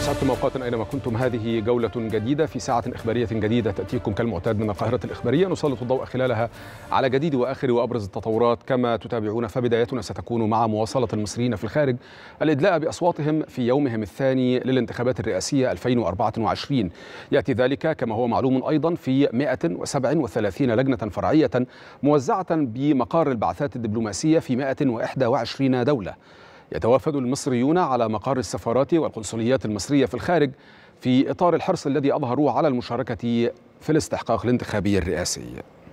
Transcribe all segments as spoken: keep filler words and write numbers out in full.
أسعدتم أوقاتا أينما كنتم. هذه جولة جديدة في ساعة إخبارية جديدة تأتيكم كالمعتاد من القاهرة الإخبارية، نسلط الضوء خلالها على جديد وآخر وأبرز التطورات كما تتابعون. فبدايتنا ستكون مع مواصلة المصريين في الخارج الإدلاء بأصواتهم في يومهم الثاني للانتخابات الرئاسية ألفين وأربعة وعشرين. يأتي ذلك كما هو معلوم أيضا في مئة وسبعة وثلاثين لجنة فرعية موزعة بمقار البعثات الدبلوماسية في مئة وإحدى وعشرين دولة. يتوافد المصريون على مقار السفارات والقنصليات المصرية في الخارج في إطار الحرص الذي أظهروه على المشاركة في الاستحقاق الانتخابي الرئاسي.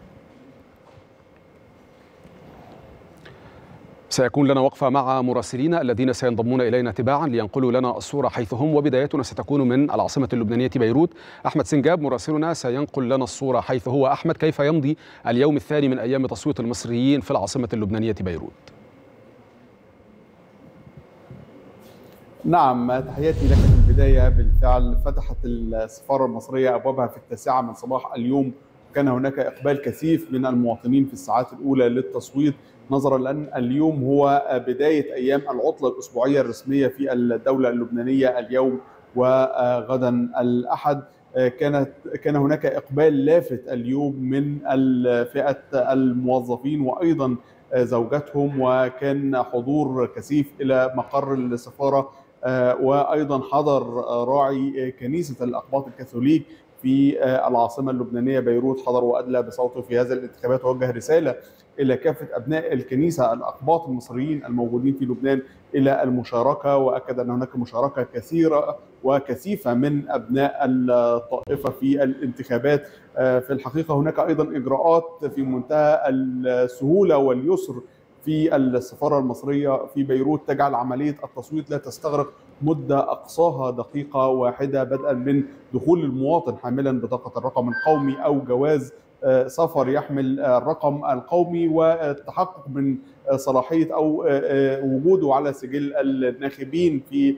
سيكون لنا وقفة مع مراسلينا الذين سينضمون إلينا تباعا لينقلوا لنا الصورة حيث هم، وبدايتنا ستكون من العاصمة اللبنانية بيروت. أحمد سنجاب مراسلنا سينقل لنا الصورة حيث هو. أحمد، كيف يمضي اليوم الثاني من أيام تصويت المصريين في العاصمة اللبنانية بيروت؟ نعم، تحياتي لك. في البداية بالفعل فتحت السفارة المصرية أبوابها في التاسعة من صباح اليوم، وكان هناك إقبال كثيف من المواطنين في الساعات الأولى للتصويت، نظرا لأن اليوم هو بداية أيام العطلة الأسبوعية الرسمية في الدولة اللبنانية اليوم وغدا الأحد. كانت كان هناك إقبال لافت اليوم من فئة الموظفين وأيضا زوجاتهم، وكان حضور كثيف إلى مقر السفارة، وأيضا حضر راعي كنيسة الأقباط الكاثوليك في العاصمة اللبنانية بيروت، حضر وأدلى بصوته في هذه الانتخابات، ووجه رسالة إلى كافة أبناء الكنيسة الأقباط المصريين الموجودين في لبنان إلى المشاركة، وأكد أن هناك مشاركة كثيرة وكثيفة من أبناء الطائفة في الانتخابات. في الحقيقة هناك أيضا إجراءات في منتهى السهولة واليسر في السفارة المصرية في بيروت تجعل عملية التصويت لا تستغرق مدة أقصاها دقيقة واحدة، بدءا من دخول المواطن حاملا بطاقة الرقم القومي أو جواز سفر يحمل الرقم القومي، والتحقق من صلاحية أو وجوده على سجل الناخبين في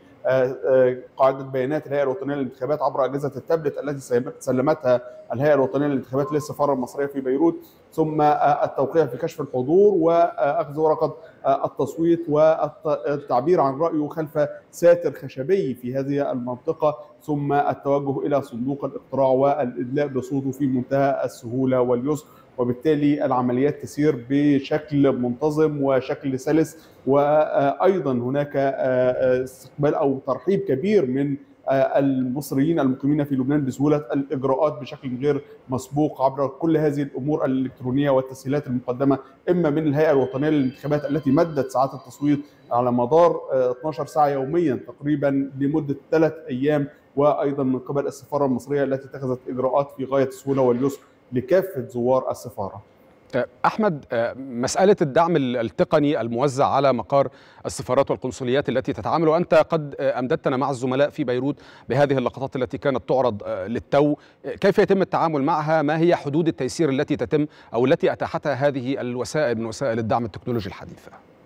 قاعدة بيانات الهيئة الوطنية للانتخابات عبر أجهزة التابلت التي سلمتها الهيئة الوطنية للانتخابات للسفارة المصرية في بيروت، ثم التوقيع في كشف الحضور وأخذ ورقة التصويت والتعبير عن رأيه خلف ساتر خشبي في هذه المنطقة، ثم التوجه إلى صندوق الاقتراع والإدلاء بصوته في منتهى السهولة واليسر. وبالتالي العمليات تسير بشكل منتظم وشكل سلس، وأيضا هناك استقبال أو ترحيب كبير من المصريين المقيمين في لبنان بسهولة الإجراءات بشكل غير مسبوق عبر كل هذه الأمور الإلكترونية والتسهيلات المقدمة إما من الهيئة الوطنية للانتخابات التي مدت ساعات التصويت على مدار اثنتي عشرة ساعة يوميا تقريبا لمدة ثلاث أيام، وأيضا من قبل السفارة المصرية التي اتخذت إجراءات في غاية السهولة واليسر لكافة زوار السفارة. أحمد، مسألة الدعم التقني الموزع على مقار السفارات والقنصليات التي تتعامل، وأنت قد أمددتنا مع الزملاء في بيروت بهذه اللقطات التي كانت تعرض للتو، كيف يتم التعامل معها؟ ما هي حدود التيسير التي تتم أو التي أتاحتها هذه الوسائل من وسائل الدعم التكنولوجي الحديثة؟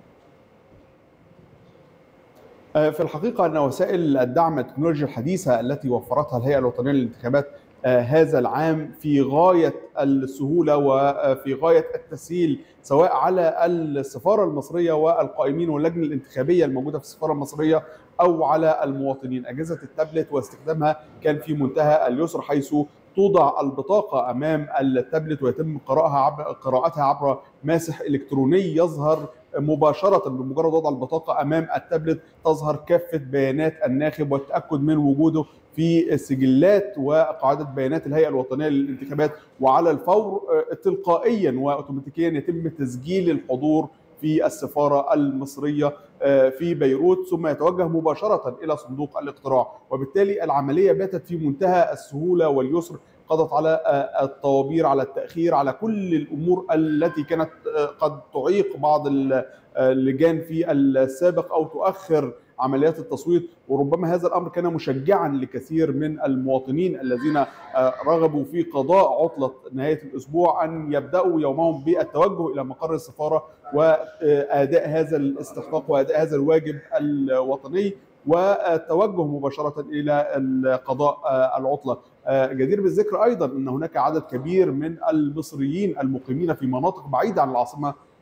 في الحقيقة أن وسائل الدعم التكنولوجي الحديثة التي وفرتها الهيئة الوطنية للانتخابات هذا العام في غاية السهولة وفي غاية التسهيل، سواء على السفارة المصرية والقائمين واللجنة الانتخابية الموجودة في السفارة المصرية أو على المواطنين. أجهزة التابلت واستخدامها كان في منتهى اليسر، حيث توضع البطاقة أمام التابلت ويتم قراءتها عبر قراءتها عبر ماسح إلكتروني يظهر مباشرة. بمجرد وضع البطاقة أمام التابلت تظهر كافة بيانات الناخب والتأكد من وجوده في سجلات وقاعدة بيانات الهيئة الوطنية للانتخابات، وعلى الفور تلقائيا وأوتوماتيكيا يتم تسجيل الحضور في السفارة المصرية في بيروت، ثم يتوجه مباشرة إلى صندوق الاقتراع. وبالتالي العملية باتت في منتهى السهولة واليسر، قضت على الطوابير، على التأخير، على كل الأمور التي كانت قد تعيق بعض اللجان في السابق أو تؤخر عمليات التصويت. وربما هذا الأمر كان مشجعا لكثير من المواطنين الذين رغبوا في قضاء عطلة نهاية الأسبوع أن يبدأوا يومهم بالتوجه إلى مقر السفارة وأداء هذا الاستحقاق وأداء هذا الواجب الوطني والتوجه مباشرة إلى قضاء العطلة. جدير بالذكر أيضا أن هناك عدد كبير من المصريين المقيمين في مناطق بعيدة عن العاصمة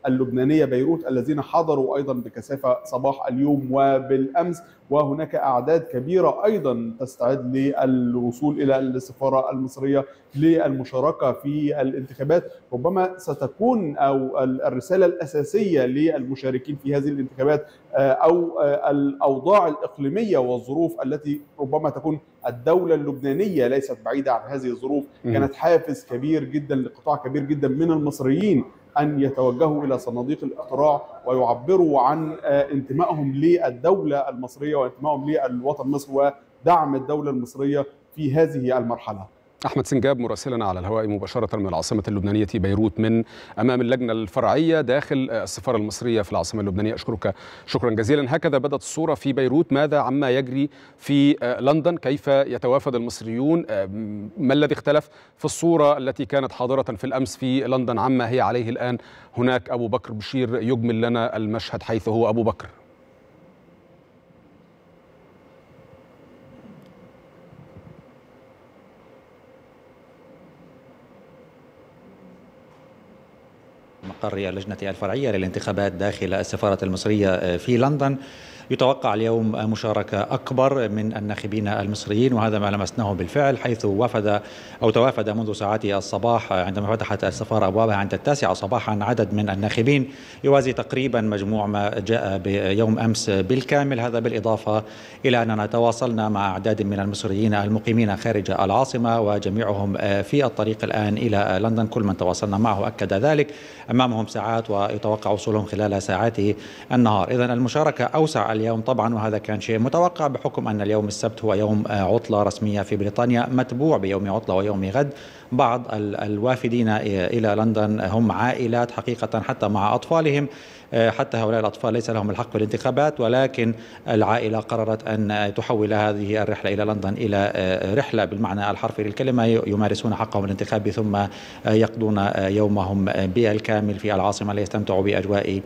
اللبنانية بيروت الذين حضروا أيضا بكثافة صباح اليوم وبالأمس، وهناك أعداد كبيرة أيضا تستعد للوصول إلى السفارة المصرية للمشاركة في الانتخابات. ربما ستكون أو الرسالة الأساسية للمشاركين في هذه الانتخابات أو الأوضاع الإقليمية والظروف التي ربما تكون الدولة اللبنانية ليست بعيدة عن هذه الظروف، كانت حافز كبير جدا لقطاع كبير جدا من المصريين أن يتوجهوا إلى صناديق الاقتراع ويعبروا عن انتمائهم للدولة المصرية وانتمائهم للوطن مصر ودعم الدولة المصرية في هذه المرحلة. أحمد سنجاب مراسلنا على الهواء مباشرة من العاصمة اللبنانية بيروت من أمام اللجنة الفرعية داخل السفارة المصرية في العاصمة اللبنانية. أشكرك شكرا جزيلا. هكذا بدأت الصورة في بيروت. ماذا عما يجري في لندن؟ كيف يتوافد المصريون؟ ما الذي اختلف في الصورة التي كانت حاضرة في الأمس في لندن عما هي عليه الآن هناك؟ أبو بكر بشير يجمل لنا المشهد حيث هو. أبو بكر. مقر اللجنة الفرعية للانتخابات داخل السفارة المصرية في لندن. يتوقع اليوم مشاركة أكبر من الناخبين المصريين، وهذا ما لمسناه بالفعل، حيث وفد أو توافد منذ ساعات الصباح عندما فتحت السفارة أبوابها عند التاسعة صباحا عدد من الناخبين يوازي تقريبا مجموع ما جاء بيوم أمس بالكامل. هذا بالإضافة إلى أننا تواصلنا مع أعداد من المصريين المقيمين خارج العاصمة وجميعهم في الطريق الآن إلى لندن. كل من تواصلنا معه أكد ذلك. أمامهم ساعات ويتوقع وصولهم خلال ساعات النهار. إذن المشاركة أوسع اليوم طبعا، وهذا كان شيء متوقع بحكم أن اليوم السبت هو يوم عطلة رسمية في بريطانيا متبوع بيوم عطلة ويوم غد. بعض الوافدين إلى لندن هم عائلات حقيقة حتى مع أطفالهم، حتى هؤلاء الأطفال ليس لهم الحق في الانتخابات، ولكن العائلة قررت أن تحول هذه الرحلة إلى لندن إلى رحلة بالمعنى الحرفي للكلمة، يمارسون حقهم الانتخابي ثم يقضون يومهم بالكامل في العاصمة ليستمتعوا بأجواء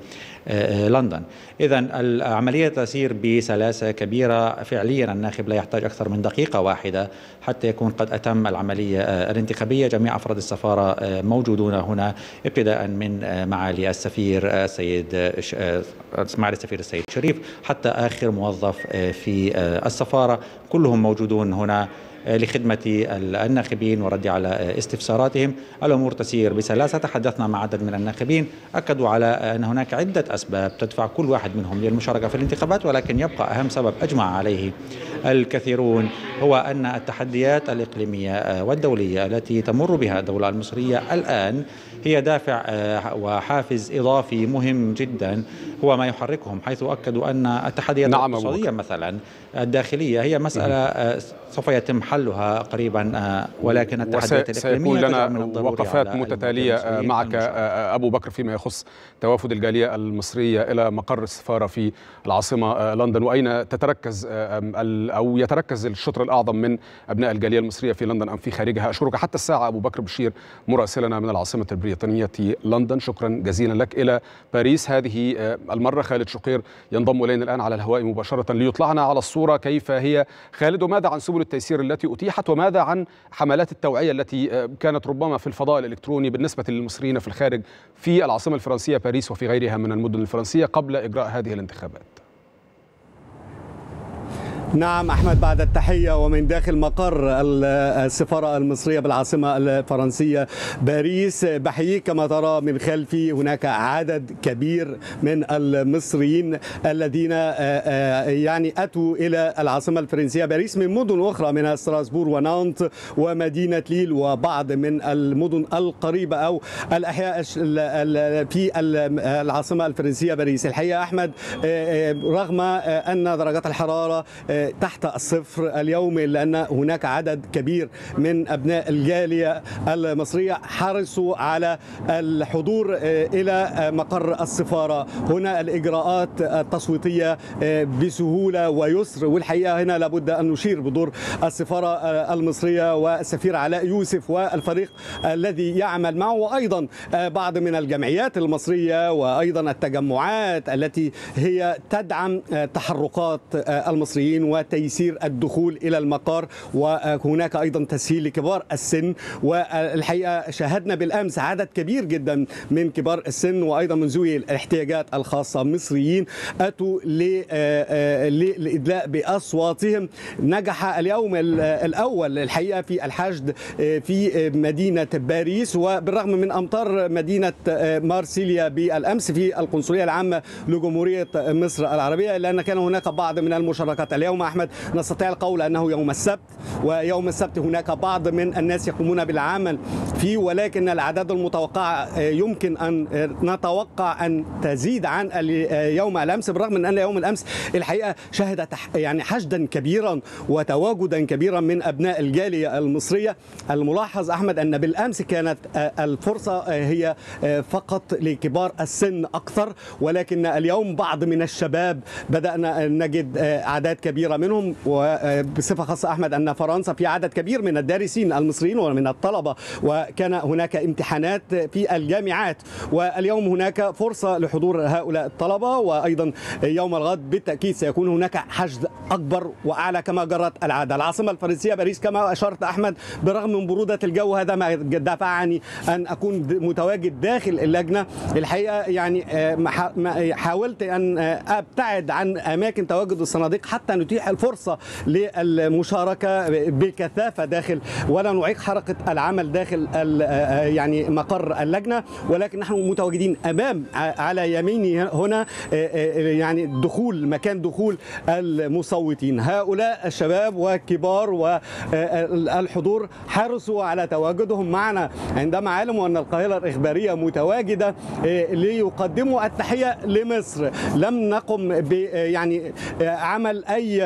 لندن. إذن العملية تسير بسلاسة كبيرة. فعليا الناخب لا يحتاج أكثر من دقيقة واحدة حتى يكون قد أتم العملية الانتخابية. جميع أفراد السفارة موجودون هنا، ابتداء من معالي السفير السيد معالي السفير السيد شريف حتى آخر موظف في السفارة، كلهم موجودون هنا لخدمة الناخبين والرد على استفساراتهم. الأمور تسير بسلاسة. تحدثنا مع عدد من الناخبين أكدوا على أن هناك عدة أسباب تدفع كل واحد منهم للمشاركة في الانتخابات، ولكن يبقى أهم سبب أجمع عليه الكثيرون هو أن التحديات الإقليمية والدولية التي تمر بها الدولة المصرية الآن هي دافع وحافز إضافي مهم جدا هو ما يحركهم، حيث أكدوا أن التحديات نعم الاقتصادية مثلا الداخلية هي مسألة سوف يتم حلها قريبا، ولكن التحديات الإقليمية سيكون لنا وقفات متتالية معك أبو بكر فيما يخص توافد الجالية المصرية إلى مقر السفارة في العاصمة لندن، وأين تتركز أو يتركز الشطر الأعظم من أبناء الجالية المصرية في لندن أم في خارجها. أشكرك حتى الساعة أبو بكر بشير مراسلنا من العاصمة البريطانية لندن. شكرا جزيلا لك. إلى باريس هذه المرة خالد شقير ينضم إلينا الآن على الهواء مباشرة ليطلعنا على الصورة كيف هي. خالد، وماذا عن سبل التيسير التي أتيحت، وماذا عن حملات التوعية التي كانت ربما في الفضاء الإلكتروني بالنسبة للمصريين في الخارج في العاصمة الفرنسية باريس وفي غيرها من المدن الفرنسية قبل إجراء هذه الانتخابات؟ نعم أحمد، بعد التحية ومن داخل مقر السفارة المصرية بالعاصمة الفرنسية باريس، بحييك. كما ترى من خلفي هناك عدد كبير من المصريين الذين يعني أتوا إلى العاصمة الفرنسية باريس من مدن أخرى من ستراسبور ونانت ومدينة ليل وبعض من المدن القريبة أو الأحياء في العاصمة الفرنسية باريس. الحقيقة أحمد، رغم أن درجات الحرارة تحت الصفر اليوم إلا أن هناك عدد كبير من أبناء الجالية المصرية حرصوا على الحضور إلى مقر السفارة. هنا الإجراءات التصويتية بسهولة ويسر، والحقيقة هنا لابد أن نشير بدور السفارة المصرية والسفير علاء يوسف والفريق الذي يعمل معه، وأيضا بعض من الجمعيات المصرية وأيضا التجمعات التي هي تدعم تحركات المصريين وتيسير الدخول إلى المقر، وهناك أيضا تسهيل لكبار السن. والحقيقة شاهدنا بالأمس عدد كبير جدا من كبار السن وأيضا من ذوي الاحتياجات الخاصة مصريين أتوا للإدلاء بأصواتهم. نجح اليوم الأول الحقيقة في الحشد في مدينة باريس، وبالرغم من أمطار مدينة مارسيليا بالأمس في القنصلية العامة لجمهورية مصر العربية، إلا أن كان هناك بعض من المشاركات. اليوم أحمد نستطيع القول أنه يوم السبت، ويوم السبت هناك بعض من الناس يقومون بالعمل فيه، ولكن الأعداد المتوقعة يمكن أن نتوقع أن تزيد عن يوم الأمس، بالرغم من أن يوم الأمس الحقيقة شهد يعني حشدا كبيرا وتواجدا كبيرا من أبناء الجالية المصرية. الملاحظ أحمد أن بالأمس كانت الفرصة هي فقط لكبار السن أكثر، ولكن اليوم بعض من الشباب بدأنا نجد أعداد كبيرة منهم. وبصفة خاصة أحمد أن فرنسا في عدد كبير من الدارسين المصريين ومن الطلبة، وكان هناك امتحانات في الجامعات، واليوم هناك فرصة لحضور هؤلاء الطلبة. وأيضا يوم الغد بالتأكيد سيكون هناك حشد أكبر وأعلى كما جرت العادة. العاصمة الفرنسية باريس كما أشرت أحمد، برغم من برودة الجو هذا ما دفعني أن أكون متواجد داخل اللجنة. الحقيقة يعني حاولت أن أبتعد عن أماكن تواجد الصناديق حتى نتيح الفرصة للمشاركة بكثافة داخل، ولا نعيق حركة العمل داخل يعني مقر اللجنة، ولكن نحن متواجدين أمام على يميني هنا يعني دخول مكان دخول المصوتين. هؤلاء الشباب وكبار والحضور حرصوا على تواجدهم معنا عندما علموا أن القاهرة الإخبارية متواجدة ليقدموا التحية لمصر. لم نقم ب يعني عمل أي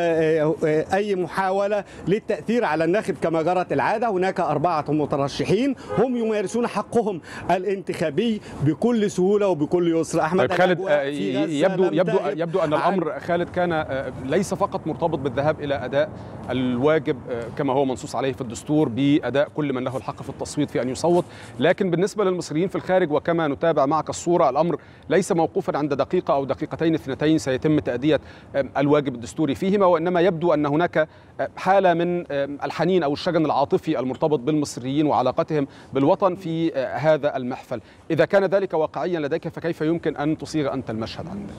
أي محاولة للتأثير على الناخب كما جرت العادة. هناك أربعة مترشحين هم يمارسون حقهم الانتخابي بكل سهولة وبكل يسر. أحمد طيب خالد، يبدو يبدو يبدو أن الأمر خالد كان ليس فقط مرتبط بالذهاب إلى أداء الواجب كما هو منصوص عليه في الدستور بأداء كل من له الحق في التصويت في أن يصوت، لكن بالنسبة للمصريين في الخارج وكما نتابع معك الصورة، الأمر ليس موقوفا عند دقيقة أو دقيقتين اثنتين سيتم تأدية الواجب الدستوري فيهما، وإنما يبدو أن هناك حالة من الحنين أو الشجن العاطفي المرتبط بالمصريين وعلاقتهم بالوطن في هذا المحفل. إذا كان ذلك واقعيا لديك فكيف يمكن أن تصيغ أنت المشهد عندك؟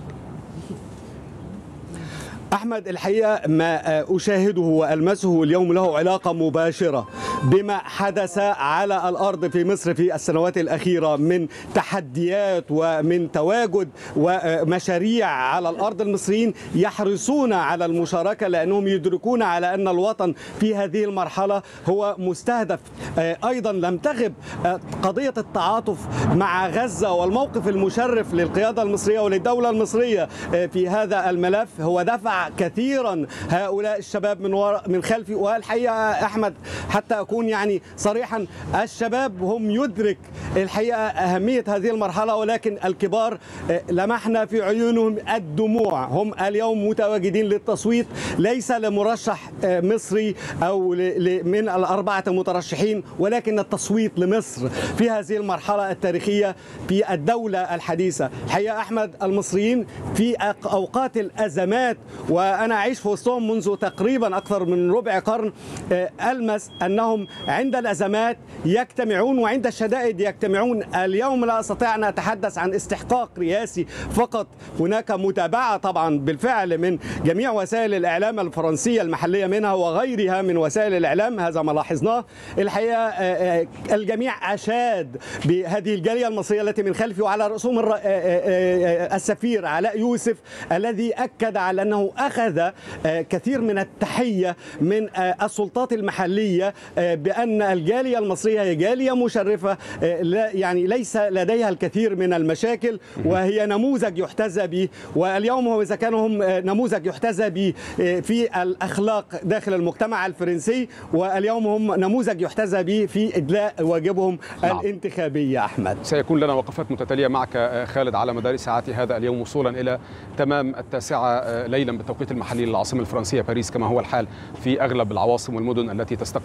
أحمد الحقيقة ما أشاهده وألمسه اليوم له علاقة مباشرة بما حدث على الأرض في مصر في السنوات الأخيرة من تحديات ومن تواجد ومشاريع على الأرض. المصريين يحرصون على المشاركة لأنهم يدركون على أن الوطن في هذه المرحلة هو مستهدف. أيضا لم تغب قضية التعاطف مع غزة والموقف المشرف للقيادة المصرية وللدولة المصرية في هذا الملف، هو دفع كثيرا هؤلاء الشباب من وراء من خلفي. والحقيقة أحمد حتى أكون يعني صريحا، الشباب هم يدرك الحقيقة أهمية هذه المرحلة، ولكن الكبار لمحنا في عيونهم الدموع. هم اليوم متواجدين للتصويت ليس لمرشح مصري أو من الأربعة مترشحين، ولكن التصويت لمصر في هذه المرحلة التاريخية في الدولة الحديثة. الحقيقة أحمد المصريين في أوقات الأزمات، وأنا أعيش في وسطهم منذ تقريبا أكثر من ربع قرن، ألمس أنهم عند الأزمات يجتمعون وعند الشدائد يجتمعون. اليوم لا أستطيع أن أتحدث عن استحقاق رئاسي فقط، هناك متابعة طبعا بالفعل من جميع وسائل الإعلام الفرنسية المحلية منها وغيرها من وسائل الإعلام، هذا ما لاحظناه. الحقيقة الجميع أشاد بهذه الجالية المصرية التي من خلفي، وعلى رأسهم السفير علاء يوسف الذي أكد على أنه أخذ كثير من التحية من السلطات المحلية بأن الجالية المصرية هي جالية مشرفة، يعني ليس لديها الكثير من المشاكل وهي نموذج يحتذى به. واليوم هو إذا كانوا هم نموذج يحتذى به في الأخلاق داخل المجتمع الفرنسي، واليوم هم نموذج يحتذى به في إدلاء واجبهم نعم. الانتخابي. أحمد، سيكون لنا وقفات متتالية معك خالد على مدار ساعات هذا اليوم وصولا إلى تمام التاسعة ليلا بالتوقيت المحلي للعاصمة الفرنسية باريس، كما هو الحال في أغلب العواصم والمدن التي تستقبل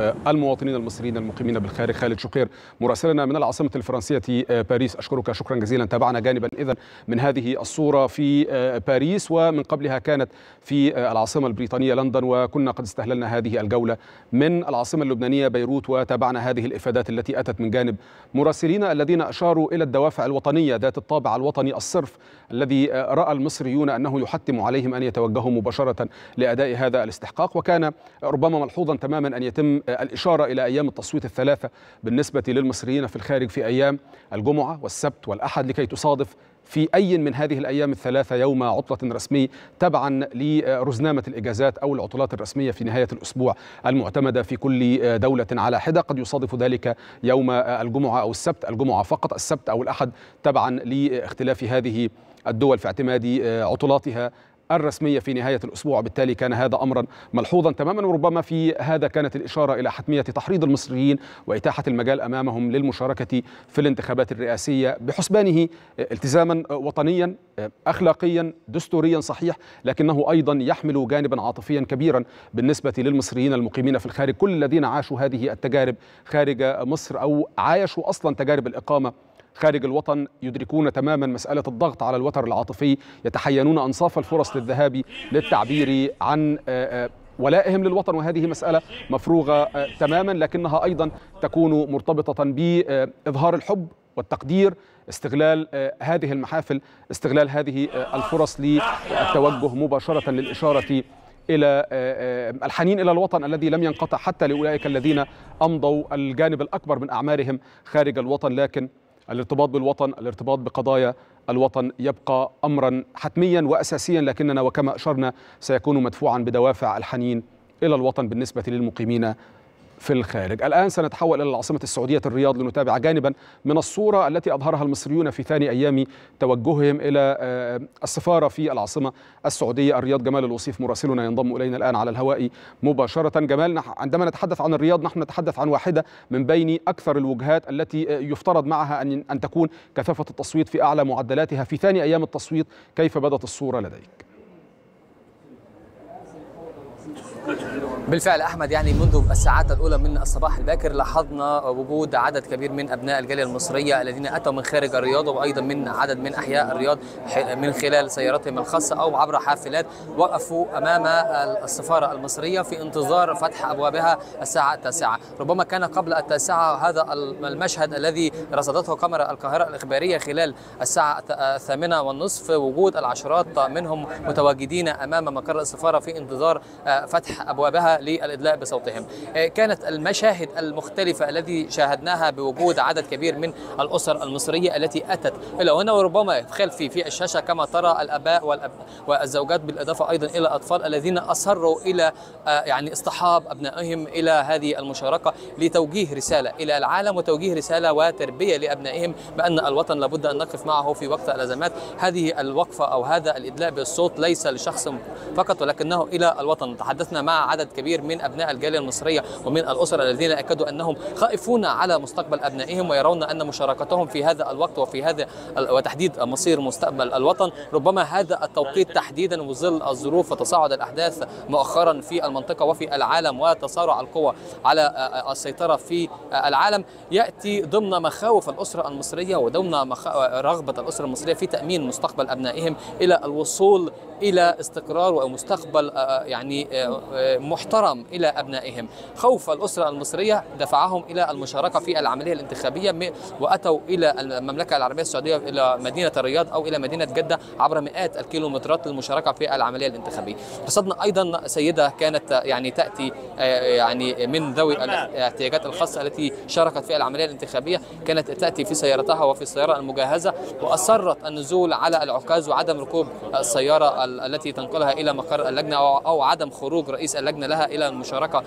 المواطنين المصريين المقيمين بالخارج. خالد شقير مراسلنا من العاصمة الفرنسية باريس، أشكرك شكرا جزيلا. تابعنا جانبا إذن من هذه الصورة في باريس، ومن قبلها كانت في العاصمة البريطانية لندن، وكنا قد استهللنا هذه الجولة من العاصمة اللبنانية بيروت، وتابعنا هذه الإفادات التي أتت من جانب مراسلين الذين أشاروا إلى الدوافع الوطنية ذات الطابع الوطني الصرف الذي رأى المصريون أنه يحتم عليهم أن يتوجهوا مباشرة لأداء هذا الاستحقاق. وكان ربما ملحوظا تماما أن يتم الإشارة إلى أيام التصويت الثلاثة بالنسبة للمصريين في الخارج في أيام الجمعة والسبت والأحد، لكي تصادف في أي من هذه الأيام الثلاثة يوم عطلة رسمي تبعا لرزنامة الإجازات أو العطلات الرسمية في نهاية الأسبوع المعتمدة في كل دولة على حدة. قد يصادف ذلك يوم الجمعة أو السبت، الجمعة فقط، السبت أو الأحد تبعا لاختلاف هذه الدول في اعتماد عطلاتها الرسمية في نهاية الأسبوع. بالتالي كان هذا أمرا ملحوظا تماما، وربما في هذا كانت الإشارة إلى حتمية تحريض المصريين وإتاحة المجال أمامهم للمشاركة في الانتخابات الرئاسية بحسبانه التزاما وطنيا أخلاقيا دستوريا صحيح، لكنه أيضا يحمل جانبا عاطفيا كبيرا بالنسبة للمصريين المقيمين في الخارج، كل الذين عاشوا هذه التجارب خارج مصر أو عايشوا أصلا تجارب الإقامة خارج الوطن يدركون تماما مسألة الضغط على الوتر العاطفي، يتحينون أنصاف الفرص للذهاب للتعبير عن ولائهم للوطن، وهذه مسألة مفروغة تماما، لكنها أيضا تكون مرتبطة بإظهار الحب والتقدير، استغلال هذه المحافل، استغلال هذه الفرص للتوجه مباشرة للإشارة إلى الحنين إلى الوطن الذي لم ينقطع حتى لأولئك الذين أمضوا الجانب الأكبر من أعمارهم خارج الوطن. لكن الارتباط بالوطن، الارتباط بقضايا الوطن يبقى أمرا حتميا وأساسيا، لكننا وكما أشرنا سيكون مدفوعا بدوافع الحنين إلى الوطن بالنسبة للمقيمين في الخارج. الآن سنتحول إلى العاصمة السعودية الرياض لنتابع جانبا من الصورة التي أظهرها المصريون في ثاني أيام توجههم إلى السفارة في العاصمة السعودية الرياض. جمال الوصيف مراسلنا ينضم إلينا الآن على الهواء مباشرة. جمال، عندما نتحدث عن الرياض نحن نتحدث عن واحدة من بين أكثر الوجهات التي يفترض معها أن أن تكون كثافة التصويت في أعلى معدلاتها. في ثاني أيام التصويت كيف بدت الصورة لديك؟ بالفعل أحمد، يعني منذ الساعات الأولى من الصباح الباكر لاحظنا وجود عدد كبير من أبناء الجالية المصرية الذين أتوا من خارج الرياض، وأيضا من عدد من أحياء الرياض من خلال سياراتهم الخاصة أو عبر حافلات، وقفوا أمام السفارة المصرية في انتظار فتح أبوابها الساعة التاسعة. ربما كان قبل التاسعة هذا المشهد الذي رصدته كاميرا القاهرة الإخبارية خلال الساعة الثامنة والنصف، وجود العشرات منهم متواجدين أمام مقر السفارة في انتظار فتح أبوابها للإدلاء بصوتهم. كانت المشاهد المختلفة التي شاهدناها بوجود عدد كبير من الأسر المصرية التي أتت إلى هنا، وربما خلفي في الشاشة كما ترى الآباء والأب والزوجات، بالإضافة أيضا إلى الأطفال الذين أصروا إلى يعني اصطحاب أبنائهم إلى هذه المشاركة لتوجيه رسالة إلى العالم وتوجيه رسالة وتربية لأبنائهم بأن الوطن لابد أن نقف معه في وقت الأزمات. هذه الوقفة أو هذا الإدلاء بالصوت ليس لشخص فقط ولكنه إلى الوطن. تحدثنا مع عدد كبير من أبناء الجالية المصرية ومن الأسر الذين أكدوا أنهم خائفون على مستقبل أبنائهم، ويرون أن مشاركتهم في هذا الوقت وفي هذا وتحديد مصير مستقبل الوطن ربما هذا التوقيت تحديدا وظل الظروف وتصاعد الأحداث مؤخرا في المنطقة وفي العالم وتصارع القوى على السيطرة في العالم، يأتي ضمن مخاوف الأسرة المصرية وضمن رغبة الأسرة المصرية في تأمين مستقبل أبنائهم إلى الوصول إلى استقرار ومستقبل يعني محترم إلى أبنائهم. خوف الأسرة المصرية دفعهم إلى المشاركة في العملية الانتخابية، وأتوا إلى المملكة العربية السعودية إلى مدينة الرياض أو إلى مدينة جدة عبر مئات الكيلومترات للمشاركة في العملية الانتخابية. رصدنا أيضا سيدة كانت يعني تأتي يعني من ذوي الاحتياجات الخاصة التي شاركت في العملية الانتخابية، كانت تأتي في سيارتها وفي السيارة المجهزة، وأصرت النزول على العكاز وعدم ركوب السيارة التي تنقلها إلى مقر اللجنة أو عدم خروج رئيس اللجنة لها إلى المشاركة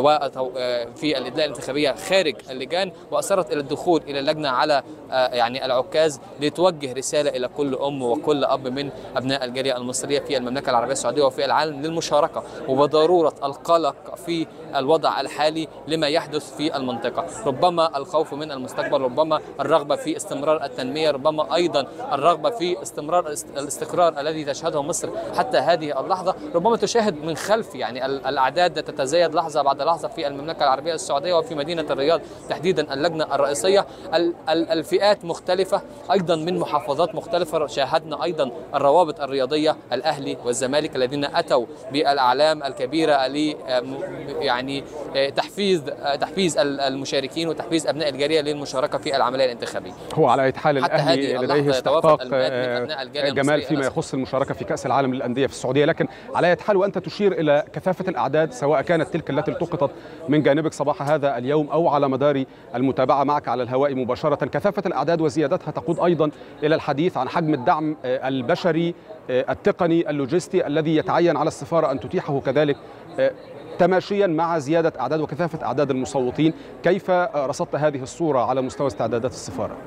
في الإدلاء الانتخابية خارج اللجان، وأصرت إلى الدخول إلى اللجنة على يعني العكاز لتوجه رسالة إلى كل أم وكل أب من أبناء الجالية المصرية في المملكة العربية السعودية وفي العالم للمشاركة، وبضرورة القلق في الوضع الحالي لما يحدث في المنطقة. ربما الخوف من المستقبل، ربما الرغبة في استمرار التنمية، ربما أيضا الرغبة في استمرار الاستقرار الذي تشهده مصر حتى هذه اللحظة. ربما تشاهد من خلف يعني الأعداد تتزايد لحظة بعد لحظة في المملكة العربية السعودية وفي مدينة الرياض تحديدا اللجنة الرئيسية. الفئات مختلفة أيضا من محافظات مختلفة. شاهدنا أيضا الروابط الرياضية الأهلي والزمالك الذين أتوا بالأعلام الكبيرة ل يعني تحفيز تحفيز المشاركين وتحفيز أبناء الجالية للمشاركة في العملية الانتخابية. هو على أي حال الأهلي لديه استحقاق جمال فيما يخص المشاركة في كأس العالم للأندية في السعودية، لكن على أي حال وأنت تشير إلى كثافة الأعداد سواء كانت تلك التي التقطت من جانبك صباح هذا اليوم أو على مدار المتابعة معك على الهواء مباشرة، كثافة الأعداد وزيادتها تقود أيضا إلى الحديث عن حجم الدعم البشري التقني اللوجستي الذي يتعين على السفارة أن تتيحه كذلك تماشيا مع زيادة أعداد وكثافة أعداد المصوتين. كيف رصدت هذه الصورة على مستوى استعدادات السفارة؟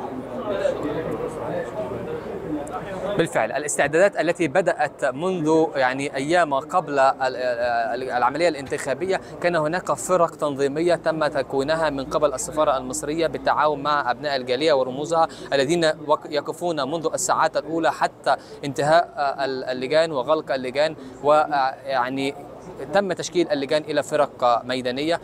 بالفعل الاستعدادات التي بدأت منذ يعني أيام قبل العملية الانتخابية كان هناك فرق تنظيمية تم تكوينها من قبل السفارة المصرية بالتعاون مع أبناء الجالية ورموزها الذين يقفون منذ الساعات الأولى حتى انتهاء اللجان وغلق اللجان، ويعني تم تشكيل اللجان إلى فرق ميدانية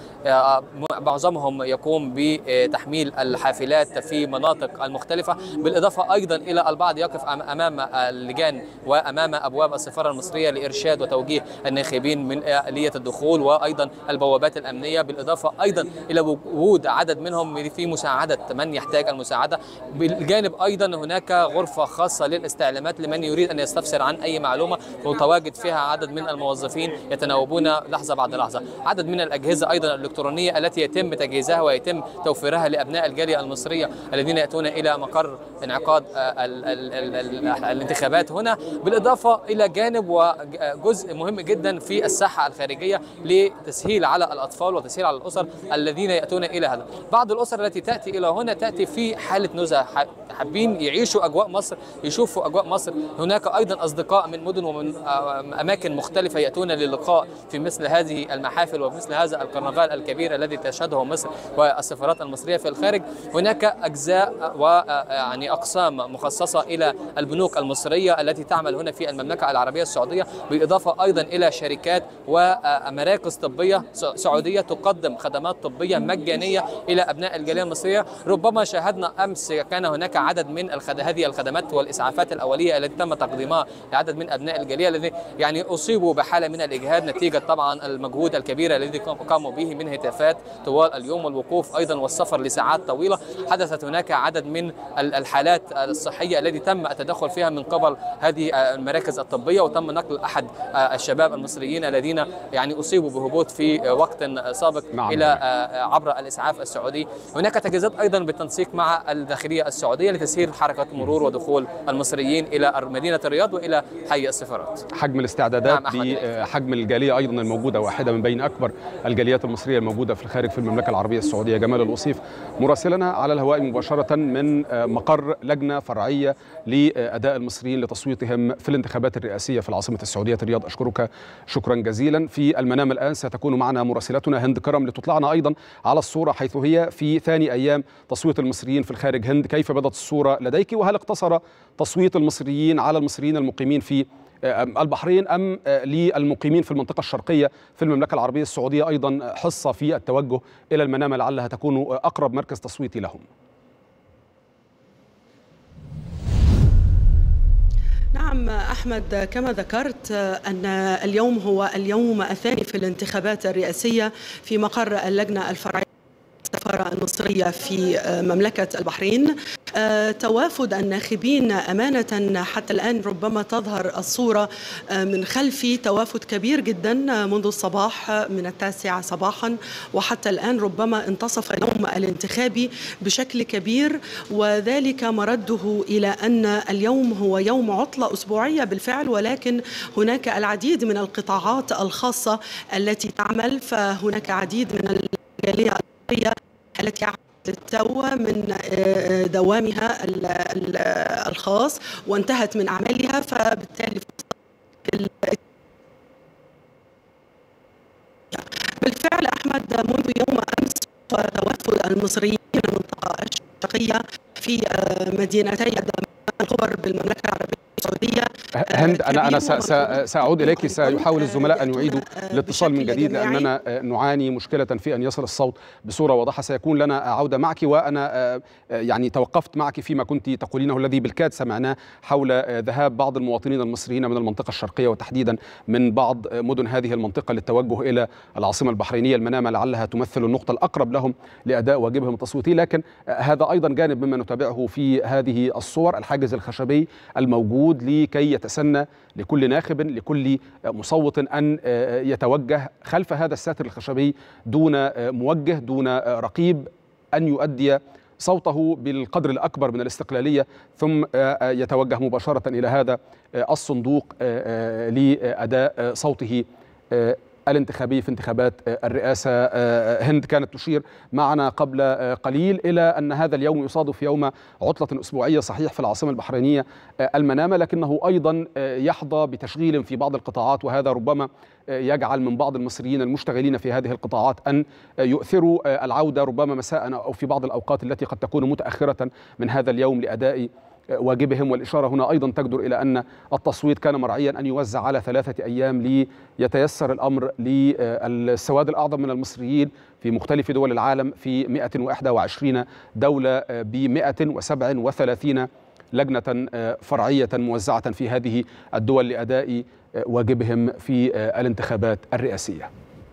معظمهم يقوم بتحميل الحافلات في مناطق المختلفة، بالإضافة أيضا إلى البعض يقف أمام اللجان وأمام أبواب السفارة المصرية لإرشاد وتوجيه الناخبين من آلية الدخول وأيضا البوابات الأمنية، بالإضافة أيضا إلى وجود عدد منهم في مساعدة من يحتاج المساعدة. بالجانب أيضا هناك غرفة خاصة للاستعلامات لمن يريد أن يستفسر عن أي معلومة ومتواجد فيها عدد من الموظفين يتناوبون لحظة بعد لحظة. عدد من الأجهزة أيضا الإلكترونية التي يتم تجهيزها ويتم توفيرها لأبناء الجالية المصرية الذين يأتون إلى مقر انعقاد ال ال ال ال الانتخابات هنا، بالإضافة إلى جانب وجزء مهم جدا في الساحة الخارجية لتسهيل على الأطفال وتسهيل على الأسر الذين يأتون إلى هذا. بعض الأسر التي تأتي إلى هنا تأتي في حالة نزهة، حابين يعيشوا أجواء مصر، يشوفوا أجواء مصر. هناك أيضا أصدقاء من مدن ومن أماكن مختلفة يأتون للقاء في مثل هذه المحافل ومثل هذا الكرنفال الكبير الذي تشهده مصر والسفارات المصرية في الخارج. هناك أجزاء ويعني أقسام مخصصة إلى البنوك المصرية التي تعمل هنا في المملكة العربية السعودية، بالإضافة أيضا إلى شركات ومراكز طبية سعودية تقدم خدمات طبية مجانية إلى أبناء الجالية المصرية. ربما شاهدنا أمس كان هناك عدد من الخد... هذه الخدمات والإسعافات الأولية التي تم تقديمها لعدد من أبناء الجالية الذين يعني أصيبوا بحالة من الإجهاد نتيجة طبعا المجهود الكبير الذي قاموا به من هتافات طوال اليوم والوقوف أيضا والسفر لساعات طويلة. حدثت هناك عدد من الحالات الصحية التي تم التدخل فيها من قبل هذه المراكز الطبية، وتم نقل أحد الشباب المصريين الذين يعني أصيبوا بهبوط في وقت سابق نعم. إلى عبر الإسعاف السعودي. هناك تجهيزات أيضا بالتنسيق مع الداخلية السعودية لتسهيل حركة مرور ودخول المصريين إلى مدينة الرياض وإلى حي السفارات. حجم الاستعدادات نعم بحجم الجالية أيضا الموجودة واحدة من بين أكبر الجاليات المصرية الموجودة في الخارج في المملكة العربية السعودية. جمال الوصيف مراسلنا على الهواء مباشرة من مقر لجنة فرعية لأداء المصريين لتصويتهم في الانتخابات الرئاسية في العاصمة السعودية الرياض. أشكرك شكرا جزيلا. في المنام الآن ستكون معنا مراسلتنا هند كرم لتطلعنا أيضا على الصورة حيث هي في ثاني أيام تصويت المصريين في الخارج. هند، كيف بدت الصورة لديك، وهل اقتصر تصويت المصريين على المصريين المقيمين في البحرين أم للمقيمين في المنطقة الشرقية في المملكة العربية السعودية أيضا حصة في التوجه إلى المنامة لعلها تكون أقرب مركز تصويتي لهم؟ نعم أحمد، كما ذكرت أن اليوم هو اليوم الثاني في الانتخابات الرئاسية في مقر اللجنة الفرعية السفارة المصرية في مملكة البحرين. توافد الناخبين أمانة حتى الآن ربما تظهر الصورة من خلفي توافد كبير جدا منذ الصباح من التاسعة صباحا وحتى الآن، ربما انتصف اليوم الانتخابي بشكل كبير، وذلك مرده إلى أن اليوم هو يوم عطلة أسبوعية بالفعل، ولكن هناك العديد من القطاعات الخاصة التي تعمل. فهناك عديد من الجالية التي التو من دوامها الخاص وانتهت من أعمالها، فبالتالي بالفعل أحمد منذ يوم أمس توافد المصريين من المنطقة الشرقية في مدينتي الخبر بالمملكة العربية السعودية. هند أنا أنا سأعود إليك. سيحاول الزملاء أن يعيدوا الاتصال من جديد لأننا نعاني مشكلة في أن يصل الصوت بصورة واضحة. سيكون لنا عودة معك، وأنا يعني توقفت معك فيما كنت تقولينه الذي بالكاد سمعناه حول ذهاب بعض المواطنين المصريين من المنطقة الشرقية وتحديدا من بعض مدن هذه المنطقة للتوجه إلى العاصمة البحرينية المنامة، لعلها تمثل النقطة الأقرب لهم لأداء واجبهم التصويتي. لكن هذا أيضا جانب مما نتابعه في هذه الصور، الحاجز الخشبي الموجود لكي يتسنى لكل ناخب لكل مصوت أن يتوجه خلف هذا الساتر الخشبي دون موجه دون رقيب، أن يؤدي صوته بالقدر الأكبر من الاستقلالية ثم يتوجه مباشرة إلى هذا الصندوق لأداء صوته الانتخابي في انتخابات الرئاسة. هند كانت تشير معنا قبل قليل إلى أن هذا اليوم يصادف يوم عطلة أسبوعية صحيح في العاصمة البحرينية المنامة، لكنه أيضا يحظى بتشغيل في بعض القطاعات، وهذا ربما يجعل من بعض المصريين المشتغلين في هذه القطاعات أن يؤثروا العودة ربما مساء أو في بعض الأوقات التي قد تكون متأخرة من هذا اليوم لأداء واجبهم. والإشارة هنا أيضا تجدر إلى أن التصويت كان مرعيا أن يوزع على ثلاثة أيام ليتيسر الأمر للسواد الأعظم من المصريين في مختلف دول العالم في مئة وإحدى وعشرين دولة ب مئة وسبعة وثلاثين لجنة فرعية موزعة في هذه الدول لأداء واجبهم في الانتخابات الرئاسية.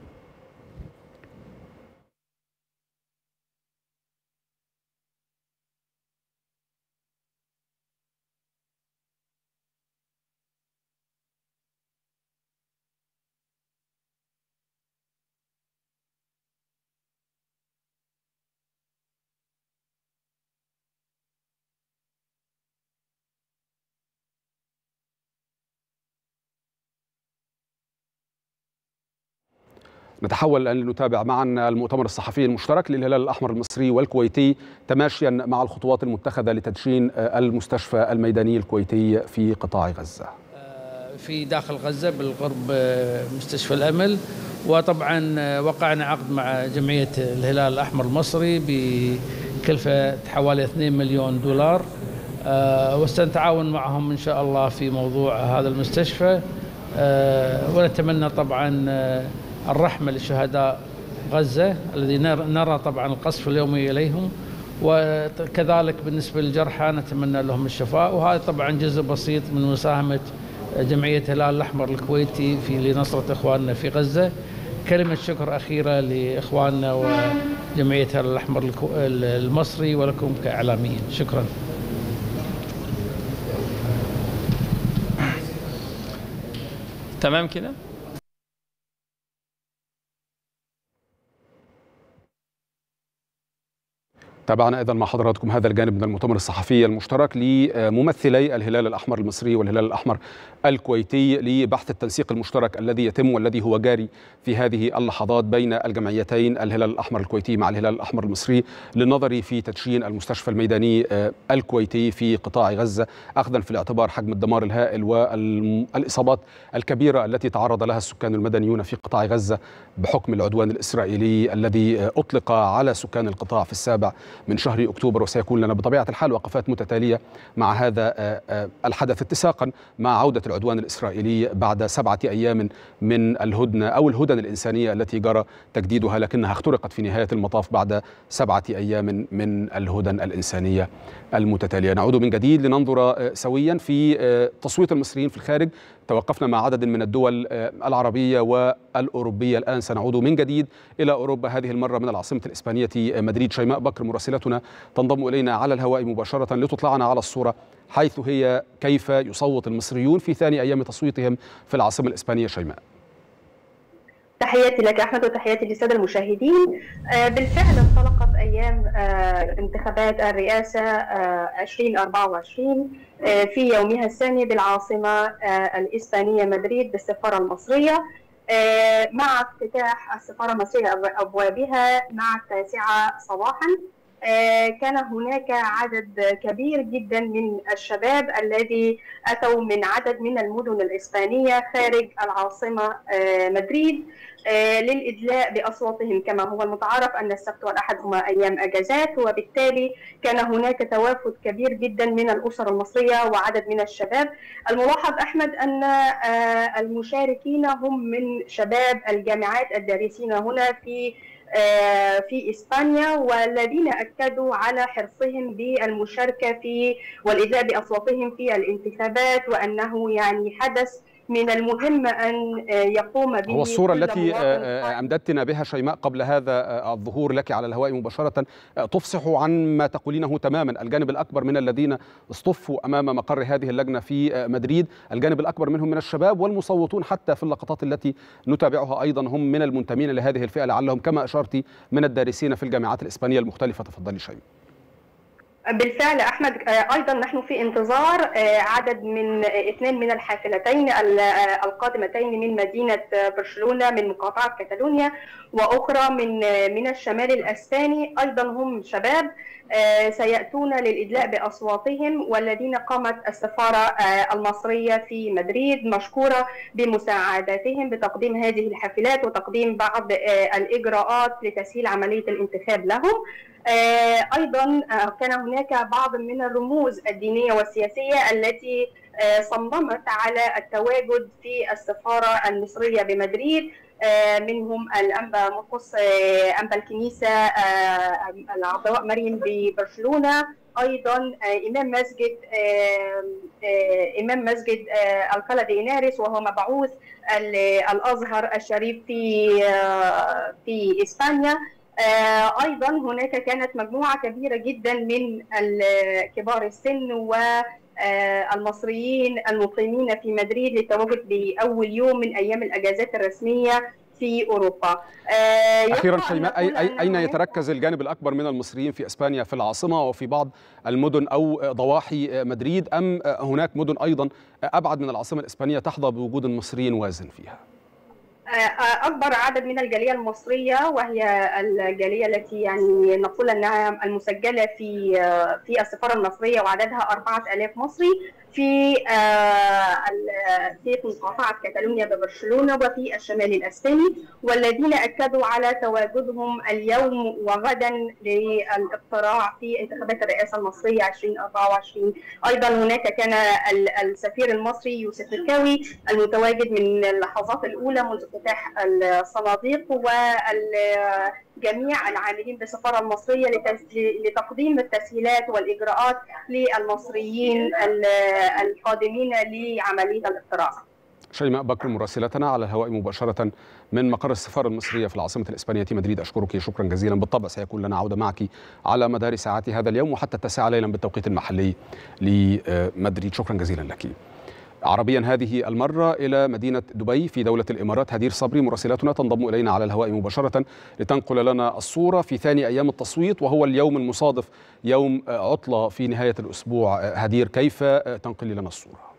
نتحول الآن لنتابع معا المؤتمر الصحفي المشترك للهلال الأحمر المصري والكويتي تماشيا مع الخطوات المتخذة لتدشين المستشفى الميداني الكويتي في قطاع غزة. في داخل غزة بالقرب مستشفى الأمل، وطبعا وقعنا عقد مع جمعية الهلال الأحمر المصري بكلفة حوالي اثنين مليون دولار، وسنتعاون معهم إن شاء الله في موضوع هذا المستشفى، ونتمنى طبعا الرحمة لشهداء غزة الذي نرى طبعا القصف اليومي إليهم، وكذلك بالنسبة للجرحى نتمنى لهم الشفاء. وهذا طبعا جزء بسيط من مساهمة جمعية الهلال الأحمر الكويتي في لنصرة إخواننا في غزة. كلمة شكر أخيرة لإخواننا وجمعية الهلال الأحمر المصري ولكم كإعلاميين، شكرا. تمام كده. تابعنا أيضا مع حضراتكم هذا الجانب من المؤتمر الصحفي المشترك لممثلي الهلال الأحمر المصري والهلال الأحمر الكويتي لبحث التنسيق المشترك الذي يتم والذي هو جاري في هذه اللحظات بين الجمعيتين الهلال الأحمر الكويتي مع الهلال الأحمر المصري للنظر في تدشين المستشفى الميداني الكويتي في قطاع غزة، أخذا في الاعتبار حجم الدمار الهائل والإصابات الكبيرة التي تعرض لها السكان المدنيون في قطاع غزة بحكم العدوان الإسرائيلي الذي أطلق على سكان القطاع في السابع من شهر أكتوبر. وسيكون لنا بطبيعة الحال وقفات متتالية مع هذا الحدث اتساقا مع عودة العدوان الإسرائيلي بعد سبعة أيام من الهدنة أو الهدن الإنسانية التي جرى تجديدها، لكنها اخترقت في نهاية المطاف بعد سبعة أيام من الهدن الإنسانية المتتالية. نعود من جديد لننظر سويا في تصويت المصريين في الخارج. توقفنا مع عدد من الدول العربية والأوروبية، الآن سنعود من جديد إلى أوروبا، هذه المرة من العاصمة الإسبانية مدريد. شيماء بكر مراسلتنا تنضم إلينا على الهواء مباشرة لتطلعنا على الصورة حيث هي كيف يصوت المصريون في ثاني أيام تصويتهم في العاصمة الإسبانية. شيماء، تحياتي لك أحمد وتحياتي للسادة المشاهدين. بالفعل انطلقت أيام انتخابات الرئاسة ألفين وأربعة وعشرين في يومها الثاني بالعاصمة الإسبانية مدريد بالسفارة المصرية، مع افتتاح السفارة المصرية أبوابها مع التاسعة صباحا. كان هناك عدد كبير جدا من الشباب الذي أتوا من عدد من المدن الإسبانية خارج العاصمة مدريد للإدلاء بأصواتهم. كما هو المتعارف أن السبت والأحد هما أيام أجازات، وبالتالي كان هناك توافد كبير جدا من الأسر المصرية وعدد من الشباب. الملاحظ أحمد أن المشاركين هم من شباب الجامعات الدارسين هنا في في إسبانيا، والذين أكدوا على حرصهم بالمشاركة في والإدلاء بأصواتهم في الانتخابات، وأنه يعني حدث من المهم أن يقوم به. هو الصورة التي أمددتنا بها شيماء قبل هذا الظهور لك على الهواء مباشرة تفصح عن ما تقولينه تماما. الجانب الأكبر من الذين اصطفوا أمام مقر هذه اللجنة في مدريد، الجانب الأكبر منهم من الشباب، والمصوتون حتى في اللقطات التي نتابعها أيضا هم من المنتمين لهذه الفئة، لعلهم كما أشرتي من الدارسين في الجامعات الإسبانية المختلفة. تفضلي شيماء. بالفعل أحمد، أيضا نحن في انتظار عدد من اثنين من الحافلتين القادمتين من مدينة برشلونة من مقاطعة كاتالونيا، وأخرى من من الشمال الأسباني، أيضا هم شباب سيأتون للإدلاء بأصواتهم، والذين قامت السفارة المصرية في مدريد مشكورة بمساعدتهم بتقديم هذه الحافلات وتقديم بعض الإجراءات لتسهيل عملية الانتخاب لهم. أيضا كان هناك بعض من الرموز الدينية والسياسية التي صممت على التواجد في السفارة المصرية بمدريد، منهم الأنبا مرقس أنبا الكنيسة العذراء مريم ببرشلونة، أيضا إمام مسجد إمام مسجد القلا دي إناريس وهو مبعوث الأزهر الشريف في في إسبانيا. أيضا هناك كانت مجموعة كبيرة جدا من كبار السن والمصريين المقيمين في مدريد للتواجد بأول يوم من أيام الأجازات الرسمية في أوروبا. أخيرا شيماء، أين يتركز الجانب الأكبر من المصريين في إسبانيا؟ في العاصمة وفي بعض المدن أو ضواحي مدريد، أم هناك مدن أيضا أبعد من العاصمة الإسبانية تحظى بوجود مصريين وازن فيها؟ أكبر عدد من الجالية المصرية، وهي الجالية التي يعني نقول أنها المسجلة في في السفارة المصرية وعددها أربعة آلاف مصري في في مقاطعة كاتالونيا ببرشلونة وفي الشمال الأسباني، والذين أكدوا على تواجدهم اليوم وغدا للاقتراع في انتخابات الرئاسة المصرية ألفين وأربعة وعشرين. أيضا هناك كان السفير المصري يوسف الكاوي المتواجد من اللحظات الأولى منذ افتتاح الصناديق، وجميع العاملين بالسفارة المصرية لتقديم التسهيلات والإجراءات للمصريين القادمين لعملية الاقتراع. شيماء بكر مراسلتنا على الهواء مباشرة من مقر السفارة المصرية في العاصمة الإسبانية مدريد، أشكرك شكرا جزيلا. بالطبع سيكون لنا عودة معك على مدار ساعات هذا اليوم وحتى التاسعة ليلا بالتوقيت المحلي لمدريد. شكرا جزيلا لك. عربيا هذه المرة إلى مدينة دبي في دولة الإمارات، هدير صبري مراسلتنا تنضم إلينا على الهواء مباشرة لتنقل لنا الصورة في ثاني أيام التصويت، وهو اليوم المصادف يوم عطلة في نهاية الأسبوع. هدير، كيف تنقل لنا الصورة؟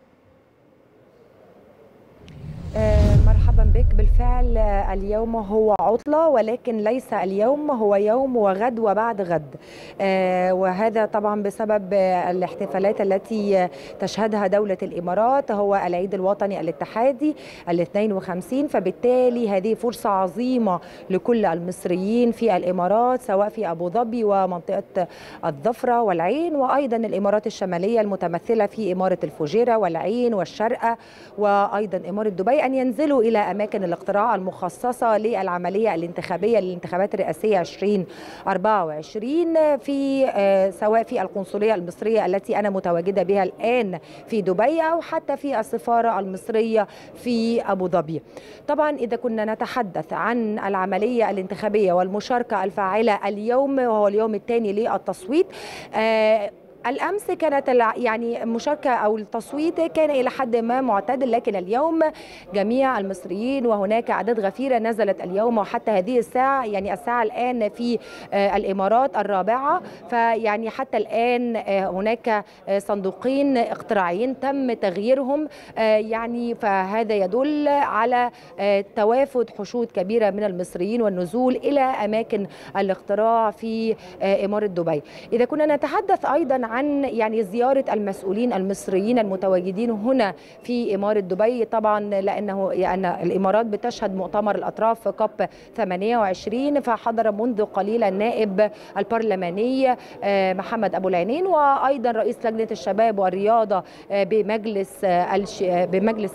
مرحبا بك. بالفعل اليوم هو عطلة، ولكن ليس اليوم، هو يوم وغد وبعد غد، وهذا طبعا بسبب الاحتفالات التي تشهدها دولة الإمارات، هو العيد الوطني الاتحادي الاثنين وخمسين، فبالتالي هذه فرصة عظيمة لكل المصريين في الإمارات، سواء في أبو ظبي ومنطقة الظفرة والعين، وأيضا الإمارات الشمالية المتمثلة في إمارة الفجيرة والعين والشارقة وأيضا إمارة دبي، أن ينزلوا إلى أماكن الاقتراع المخصصة للعملية الانتخابية للانتخابات الرئاسية ألفين وأربعة وعشرين، في سواء في القنصلية المصرية التي أنا متواجدة بها الآن في دبي، أو حتى في السفارة المصرية في أبو ظبي. طبعا إذا كنا نتحدث عن العملية الانتخابية والمشاركة الفاعلة اليوم، وهو اليوم الثاني للتصويت، الأمس كانت يعني المشاركة أو التصويت كان إلى حد ما معتدل، لكن اليوم جميع المصريين وهناك أعداد غفيرة نزلت اليوم وحتى هذه الساعة، يعني الساعة الآن في الإمارات الرابعة، فيعني حتى الآن هناك صندوقين اقتراعيين تم تغييرهم، يعني فهذا يدل على توافد حشود كبيرة من المصريين والنزول إلى أماكن الاقتراع في إمارة دبي. إذا كنا نتحدث أيضا عن يعني زيارة المسؤولين المصريين المتواجدين هنا في إمارة دبي، طبعا لأنه لأن الإمارات بتشهد مؤتمر الأطراف كوب ثمانية وعشرين، فحضر منذ قليل النائب البرلماني محمد أبو العينين، وأيضا رئيس لجنة الشباب والرياضة بمجلس بمجلس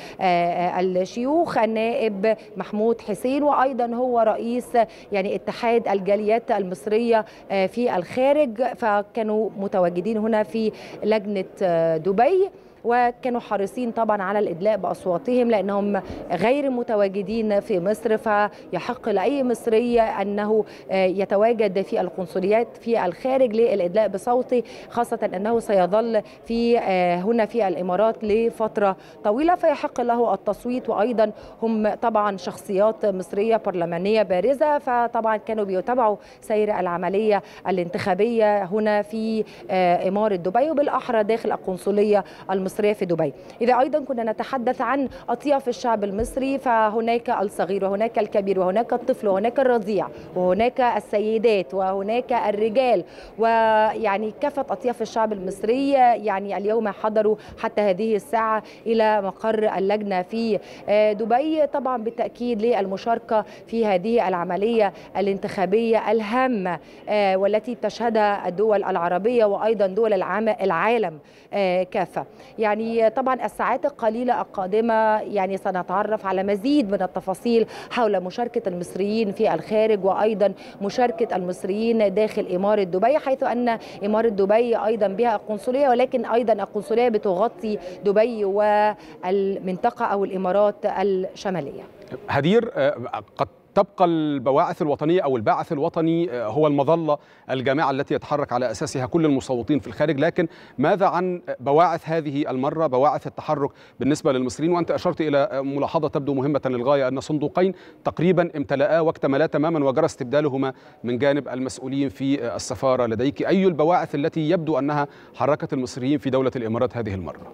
الشيوخ النائب محمود حسين، وأيضا هو رئيس يعني اتحاد الجاليات المصرية في الخارج، فكانوا متواجدين هنا في لجنة دبي وكانوا حريصين طبعا على الإدلاء بأصواتهم لأنهم غير متواجدين في مصر، فيحق لأي مصري أنه يتواجد في القنصليات في الخارج للإدلاء بصوته، خاصة أنه سيظل في هنا في الإمارات لفترة طويلة، فيحق له التصويت. وأيضا هم طبعا شخصيات مصرية برلمانية بارزة، فطبعا كانوا بيتابعوا سير العملية الانتخابية هنا في إمارة دبي وبالأحرى داخل القنصلية المصرية في دبي. إذا أيضا كنا نتحدث عن أطياف الشعب المصري، فهناك الصغير وهناك الكبير وهناك الطفل وهناك الرضيع وهناك السيدات وهناك الرجال، ويعني كافة أطياف الشعب المصري يعني اليوم حضروا حتى هذه الساعة إلى مقر اللجنة في دبي، طبعا بالتأكيد للمشاركة في هذه العملية الانتخابية الهامة والتي تشهدها الدول العربية وأيضا دول العالم كافة. يعني طبعا الساعات القليلة القادمة يعني سنتعرف على مزيد من التفاصيل حول مشاركة المصريين في الخارج وأيضا مشاركة المصريين داخل إمارة دبي، حيث أن إمارة دبي أيضا بها القنصلية، ولكن أيضا القنصلية بتغطي دبي والمنطقة أو الإمارات الشمالية. هدير، قد تبقى البواعث الوطنية أو الباعث الوطني هو المظلة الجامعة التي يتحرك على أساسها كل المصوتين في الخارج، لكن ماذا عن بواعث هذه المرة، بواعث التحرك بالنسبة للمصريين؟ وأنت أشرت إلى ملاحظة تبدو مهمة للغاية، أن صندوقين تقريبا امتلأا واكتملا تماما وجرى استبدالهما من جانب المسؤولين في السفارة لديك. أي البواعث التي يبدو أنها حركت المصريين في دولة الإمارات هذه المرة؟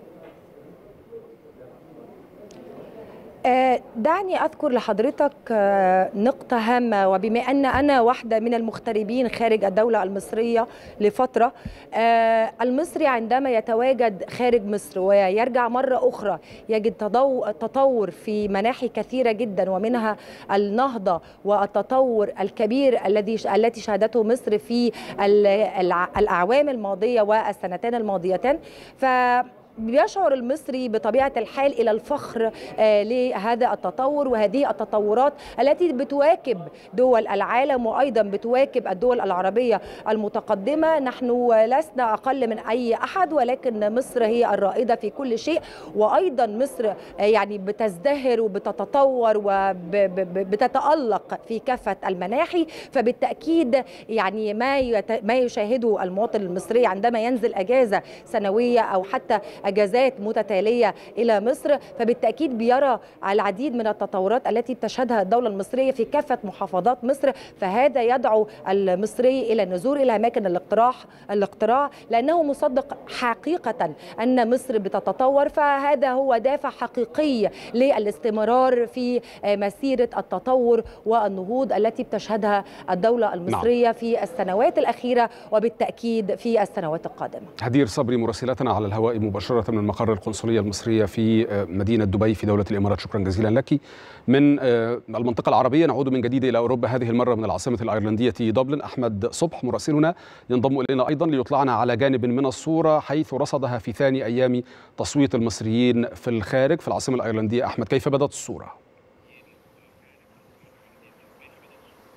دعني أذكر لحضرتك نقطة هامة، وبما أن أنا واحدة من المغتربين خارج الدولة المصرية لفترة، المصري عندما يتواجد خارج مصر ويرجع مرة أخرى يجد تطور في مناحي كثيرة جدا، ومنها النهضة والتطور الكبير الذي التي شهدته مصر في الأعوام الماضية والسنتين الماضيتين. ف بيشعر المصري بطبيعة الحال إلى الفخر لهذا التطور وهذه التطورات التي بتواكب دول العالم وأيضا بتواكب الدول العربية المتقدمة. نحن لسنا أقل من أي أحد، ولكن مصر هي الرائدة في كل شيء، وأيضا مصر يعني بتزدهر وبتتطور وبتتألق في كافة المناحي. فبالتأكيد يعني ما ما يشاهده المواطن المصري عندما ينزل أجازة سنوية أو حتى أجازات متتالية إلى مصر، فبالتأكيد بيرى العديد من التطورات التي تشهدها الدولة المصرية في كافة محافظات مصر، فهذا يدعو المصري إلى النزول إلى أماكن الاقتراع الاقتراع لأنه مصدق حقيقة أن مصر بتتطور، فهذا هو دافع حقيقي للاستمرار في مسيرة التطور والنهوض التي بتشهدها الدولة المصرية نعم. في السنوات الأخيرة وبالتأكيد في السنوات القادمة. هدير صبري مراسلتنا على الهواء مباشرة من مقر القنصلية المصرية في مدينة دبي في دولة الإمارات، شكرا جزيلا لك. من المنطقة العربية نعود من جديد إلى أوروبا، هذه المرة من العاصمة الأيرلندية دبلن. أحمد صبح مراسلنا ينضم إلينا أيضا ليطلعنا على جانب من الصورة حيث رصدها في ثاني أيام تصويت المصريين في الخارج في العاصمة الأيرلندية. أحمد، كيف بدأت الصورة؟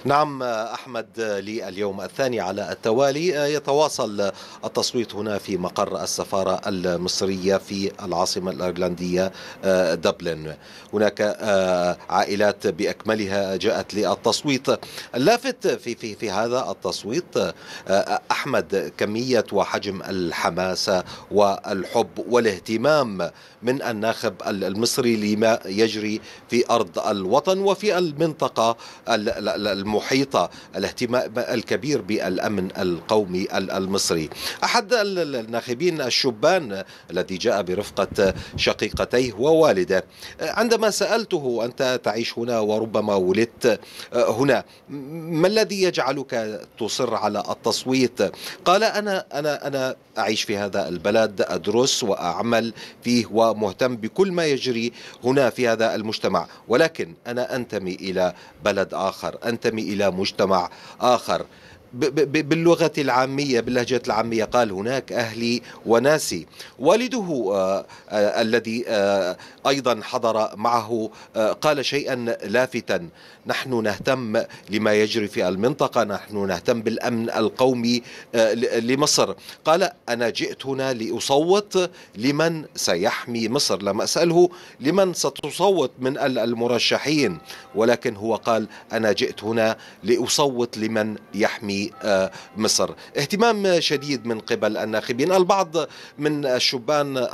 نعم أحمد، لليوم الثاني على التوالي يتواصل التصويت هنا في مقر السفارة المصرية في العاصمة الأيرلندية دبلن. هناك عائلات بأكملها جاءت للتصويت. اللافت في في في هذا التصويت أحمد كمية وحجم الحماسة والحب والاهتمام من الناخب المصري لما يجري في أرض الوطن وفي المنطقة المحيطة، الاهتمام الكبير بالأمن القومي المصري. أحد الناخبين الشبان الذي جاء برفقة شقيقتيه ووالده، عندما سألته أنت تعيش هنا وربما ولدت هنا، ما الذي يجعلك تصر على التصويت؟ قال أنا أنا أنا أعيش في هذا البلد، أدرس وأعمل فيه ومهتم بكل ما يجري هنا في هذا المجتمع، ولكن أنا أنتمي إلى بلد آخر، أنتمي إلى مجتمع آخر. باللغة العامية، باللهجة العامية، قال هناك أهلي وناسي. والده آه آه الذي آه أيضا حضر معه آه قال شيئا لافتا: نحن نهتم لما يجري في المنطقة، نحن نهتم بالأمن القومي آه لمصر. قال أنا جئت هنا لأصوت لمن سيحمي مصر. لما أسأله لمن ستصوت من المرشحين، ولكن هو قال أنا جئت هنا لأصوت لمن يحمي مصر. اهتمام شديد من قبل الناخبين. البعض من الشبان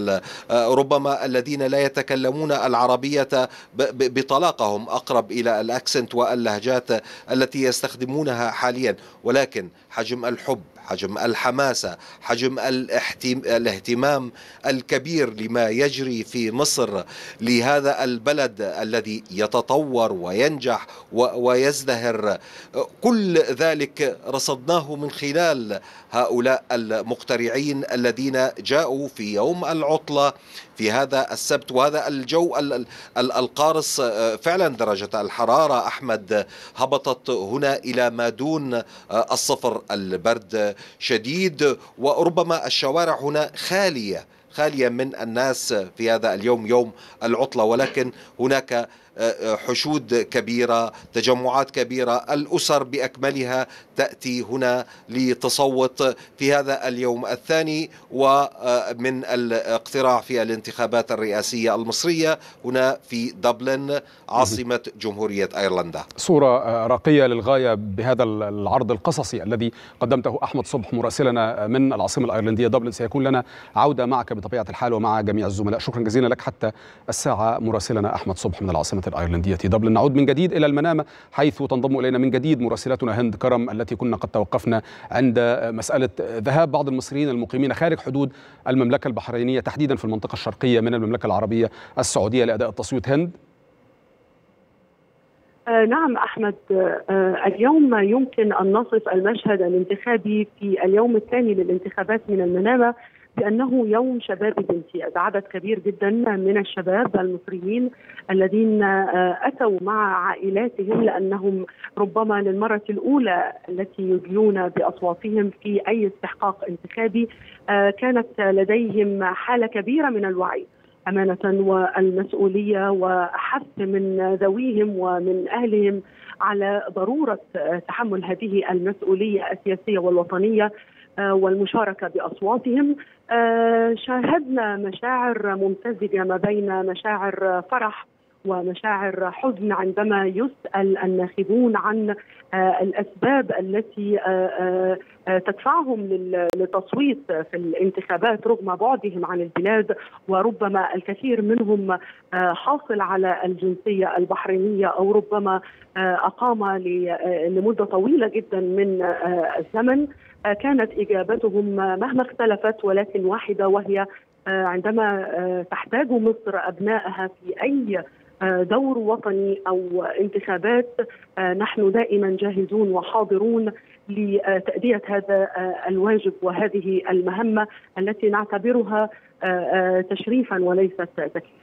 ربما الذين لا يتكلمون العربية بطلاقة، هم أقرب إلى الأكسنت واللهجات التي يستخدمونها حاليا، ولكن حجم الحب، حجم الحماسة، حجم الاهتمام الكبير لما يجري في مصر، لهذا البلد الذي يتطور وينجح ويزدهر، كل ذلك رصدناه من خلال هؤلاء المقترعين الذين جاءوا في يوم العطلة في هذا السبت وهذا الجو القارص. فعلا درجة الحرارة أحمد هبطت هنا إلى ما دون الصفر، البرد شديد، وربما الشوارع هنا خالية خالية من الناس في هذا اليوم، يوم العطلة، ولكن هناك حشود كبيرة، تجمعات كبيرة، الأسر بأكملها تأتي هنا لتصوت في هذا اليوم الثاني ومن الاقتراع في الانتخابات الرئاسية المصرية هنا في دبلن عاصمة جمهورية أيرلندا. صورة راقية للغاية بهذا العرض القصصي الذي قدمته أحمد صبح مراسلنا من العاصمة الأيرلندية دبلن. سيكون لنا عودة معك بطبيعة الحال ومع جميع الزملاء. شكرا جزيلا لك حتى الساعة مراسلنا أحمد صبح من العاصمة الأيرلندية دبلن. نعود من جديد إلى المنامة حيث تنضم إلينا من جديد مراسلتنا هند كرم، التي كنا قد توقفنا عند مسألة ذهاب بعض المصريين المقيمين خارج حدود المملكة البحرينية تحديدا في المنطقة الشرقية من المملكة العربية السعودية لأداء التصويت. هند. آه نعم أحمد، آه اليوم يمكن أن نصف المشهد الانتخابي في اليوم الثاني للانتخابات من المنامة بأنه يوم شباب الامتياز. عدد كبير جدا من الشباب المصريين الذين أتوا مع عائلاتهم لأنهم ربما للمرة الأولى التي يدلون بأصواتهم في أي استحقاق انتخابي، كانت لديهم حالة كبيرة من الوعي أمانة والمسؤولية وحث من ذويهم ومن أهلهم على ضرورة تحمل هذه المسؤولية السياسية والوطنية والمشاركة بأصواتهم. شاهدنا مشاعر ممتزجة ما بين مشاعر فرح ومشاعر حزن عندما يسأل الناخبون عن الأسباب التي تدفعهم للتصويت في الانتخابات رغم بعدهم عن البلاد، وربما الكثير منهم حاصل على الجنسية البحرينية أو ربما أقام لمدة طويلة جدا من الزمن. كانت إجابتهم مهما اختلفت ولكن واحدة، وهي عندما تحتاج مصر أبنائها في أي دور وطني أو انتخابات نحن دائما جاهزون وحاضرون لتأدية هذا الواجب وهذه المهمة التي نعتبرها تشريفا وليست تكليفا.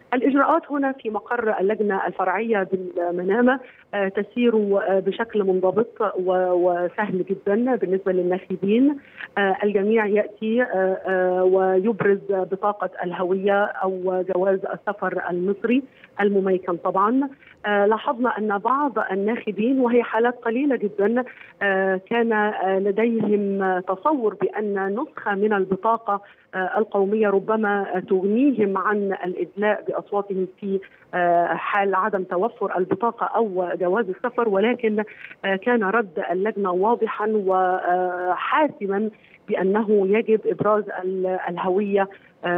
الإجراءات هنا في مقر اللجنة الفرعية بالمنامة تسير بشكل منضبط وسهل جدا بالنسبة للناخبين. الجميع يأتي ويبرز بطاقة الهوية أو جواز السفر المصري المميكن. طبعا لاحظنا أن بعض الناخبين، وهي حالات قليلة جدا، كان لديهم تصور بأن نسخة من البطاقة القومية ربما تغنيهم عن الإدلاء بأصواتهم في حال عدم توفر البطاقة أو جواز السفر، ولكن كان رد اللجنة واضحا وحاسما بأنه يجب إبراز الهوية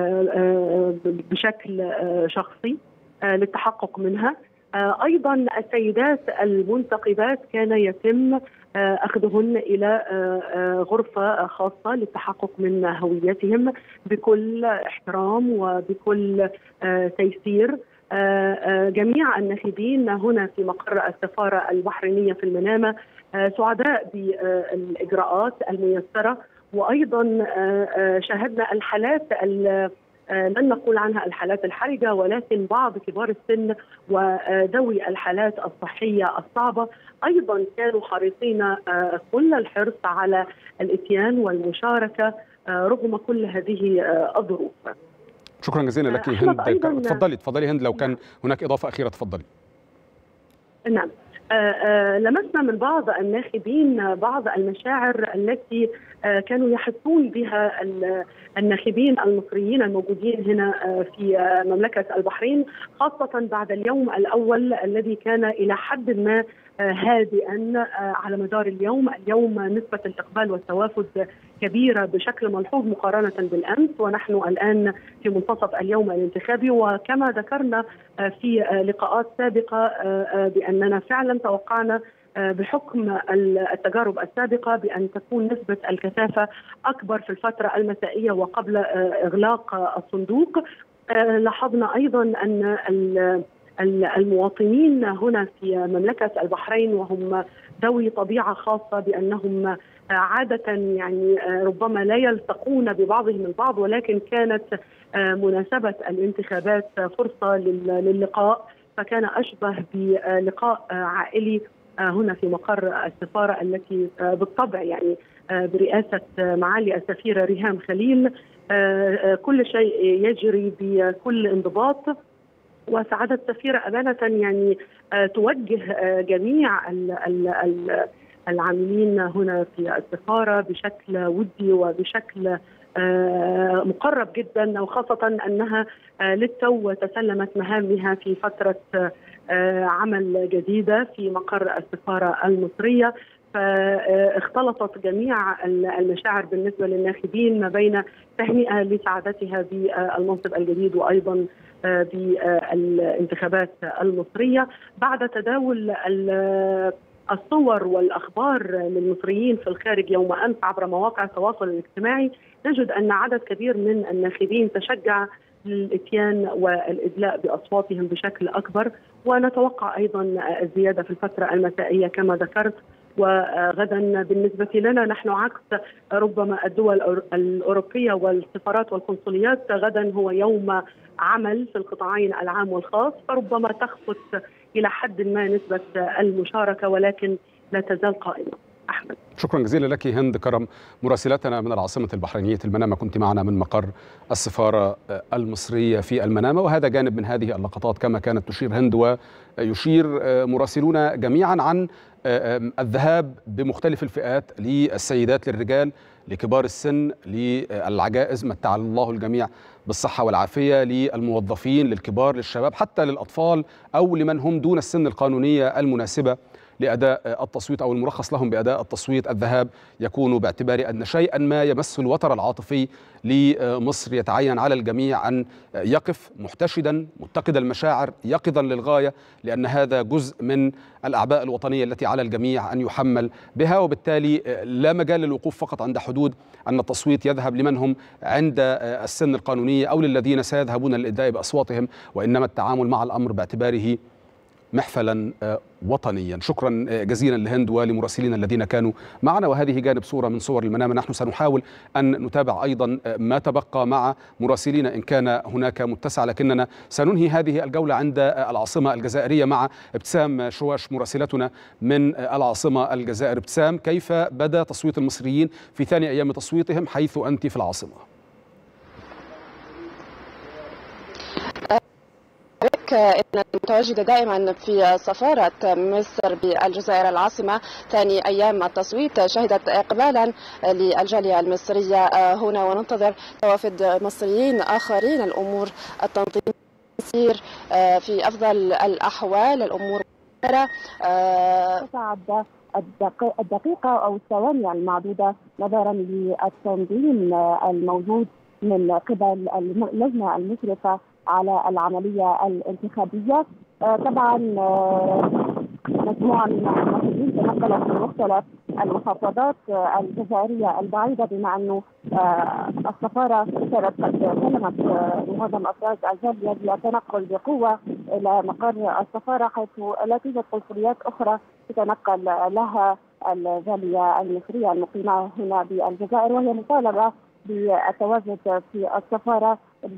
بشكل شخصي للتحقق منها. أيضا السيدات المنتخبات كان يتم أخذهن إلى غرفة خاصة للتحقق من هويتهم بكل احترام وبكل تيسير. جميع الناخبين هنا في مقر السفارة البحرينية في المنامة سعداء بالإجراءات الميسرة، وأيضا شاهدنا الحالات لن نقول عنها الحالات الحرجة، ولكن بعض كبار السن وذوي الحالات الصحية الصعبة أيضا كانوا حريصين كل الحرص على الإتيان والمشاركة رغم كل هذه الظروف. شكرا جزيلا لك هند. تفضلي تفضلي هند، لو كان هناك إضافة أخيرة تفضلي. نعم، لمسنا من بعض الناخبين بعض المشاعر التي كانوا يحسون بها الناخبين المصريين الموجودين هنا في مملكة البحرين، خاصة بعد اليوم الأول الذي كان إلى حد ما هادئا على مدار اليوم. اليوم نسبة الإقبال والتوافد كبيرة بشكل ملحوظ مقارنة بالأمس، ونحن الآن في منتصف اليوم الانتخابي. وكما ذكرنا في لقاءات سابقة بأننا فعلا توقعنا بحكم التجارب السابقة بأن تكون نسبة الكثافة أكبر في الفترة المسائية وقبل إغلاق الصندوق. لاحظنا أيضا أن المواطنين هنا في مملكة البحرين وهم ذوي طبيعة خاصة بأنهم عادة يعني ربما لا يلتقون ببعضهم البعض، ولكن كانت مناسبة الانتخابات فرصة للقاء، فكان أشبه بلقاء عائلي هنا في مقر السفارة التي بالطبع يعني برئاسة معالي السفيرة ريهام خليل كل شيء يجري بكل انضباط. وسعادة السفيرة أمانة يعني توجه جميع العاملين هنا في السفارة بشكل ودي وبشكل مقرب جدا، وخاصة أنها للتو تسلمت مهامها في فترة عمل جديدة في مقر السفارة المصرية، فاختلطت جميع المشاعر بالنسبة للناخبين ما بين تهنئة لسعادتها بالمنصب الجديد وأيضا بالانتخابات المصرية. بعد تداول الصور والأخبار للمصريين في الخارج يوم أمس عبر مواقع التواصل الاجتماعي، نجد أن عدد كبير من الناخبين تشجع للإتيان والإدلاء بأصواتهم بشكل أكبر، ونتوقع أيضا الزيادة في الفترة المسائية كما ذكرت. وغدا بالنسبة لنا نحن عكس ربما الدول الأوروبية والسفارات والقنصليات، غدا هو يوم عمل في القطاعين العام والخاص، فربما تخفت إلى حد ما نسبة المشاركة، ولكن لا تزال قائمة. أحمد، شكرا جزيلا لك هند كرم مراسلتنا من العاصمة البحرينية المنامة، كنت معنا من مقر السفارة المصرية في المنامة. وهذا جانب من هذه اللقطات كما كانت تشير هند ويشير مراسلون جميعا عن الذهاب بمختلف الفئات، للسيدات للرجال لكبار السن للعجائز، متع الله الجميع بالصحة والعافية، للموظفين للكبار للشباب، حتى للأطفال أو لمن هم دون السن القانونية المناسبة لأداء التصويت أو المرخص لهم بأداء التصويت. الذهاب يكون باعتبار أن شيئا ما يمس الوتر العاطفي لمصر يتعين على الجميع أن يقف محتشدا متقد المشاعر يقظا للغاية، لأن هذا جزء من الأعباء الوطنية التي على الجميع أن يحمل بها، وبالتالي لا مجال للوقوف فقط عند حدود أن التصويت يذهب لمن هم عند السن القانونية أو للذين سيذهبون للإدلاء بأصواتهم، وإنما التعامل مع الأمر باعتباره محفلا وطنيا. شكرا جزيلا لهند ولمراسلين الذين كانوا معنا، وهذه جانب صورة من صور المنامة. نحن سنحاول أن نتابع أيضا ما تبقى مع مراسلين إن كان هناك متسع، لكننا سننهي هذه الجولة عند العاصمة الجزائرية مع ابتسام شواش مراسلتنا من العاصمة الجزائر. ابتسام، كيف بدا تصويت المصريين في ثاني أيام تصويتهم حيث أنت في العاصمة؟ إن المتواجدة دائما في سفارة مصر بالجزائر العاصمة ثاني أيام التصويت شهدت إقبالا للجالية المصرية هنا، وننتظر توافد مصريين آخرين. الأمور التنظيم تسير في أفضل الأحوال، الأمور تتعدى الدقيقة أو الثواني المعدودة نظرا للتنظيم الموجود من قبل اللجنة المشرفة على العملية الانتخابية. طبعا مجموعة من المصريين تنقلت من مختلف المحافظات الجزائرية البعيدة، بما أنه السفارة كانت قد سلمت معظم أفراد الجالية للتنقل بقوة إلى مقر السفارة، حيث لا توجد قنصليات أخرى تتنقل لها الجالية المصرية المقيمة هنا بالجزائر، وهي مطالبة بالتواجد في السفارة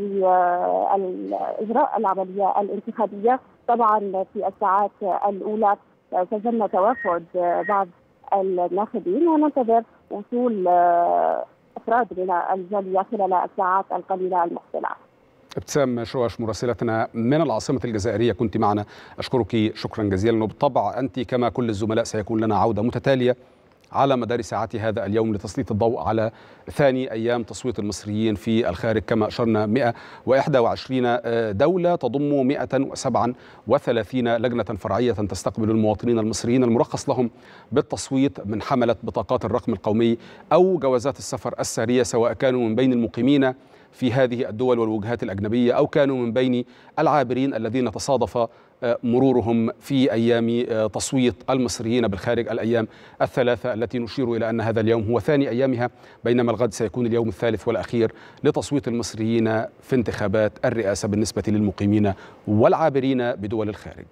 لإجراء العملية الانتخابية. طبعا في الساعات الأولى سجلنا توافد بعض الناخبين، وننتظر وصول أفراد من الجالية خلال الساعات القليلة المقبلة. ابتسام شواش مراسلتنا من العاصمة الجزائرية كنت معنا، أشكرك شكرا جزيلا. وبالطبع أنت كما كل الزملاء سيكون لنا عودة متتالية على مدار ساعات هذا اليوم لتسليط الضوء على ثاني أيام تصويت المصريين في الخارج. كما أشرنا مئة وإحدى وعشرين دولة تضم مئة وسبعة وثلاثين لجنة فرعية تستقبل المواطنين المصريين المرخص لهم بالتصويت من حملة بطاقات الرقم القومي أو جوازات السفر السارية، سواء كانوا من بين المقيمين في هذه الدول والوجهات الأجنبية أو كانوا من بين العابرين الذين تصادف مرورهم في أيام تصويت المصريين بالخارج، الأيام الثلاثة التي نشير إلى أن هذا اليوم هو ثاني أيامها، بينما الغد سيكون اليوم الثالث والأخير لتصويت المصريين في انتخابات الرئاسة بالنسبة للمقيمين والعابرين بدول الخارج.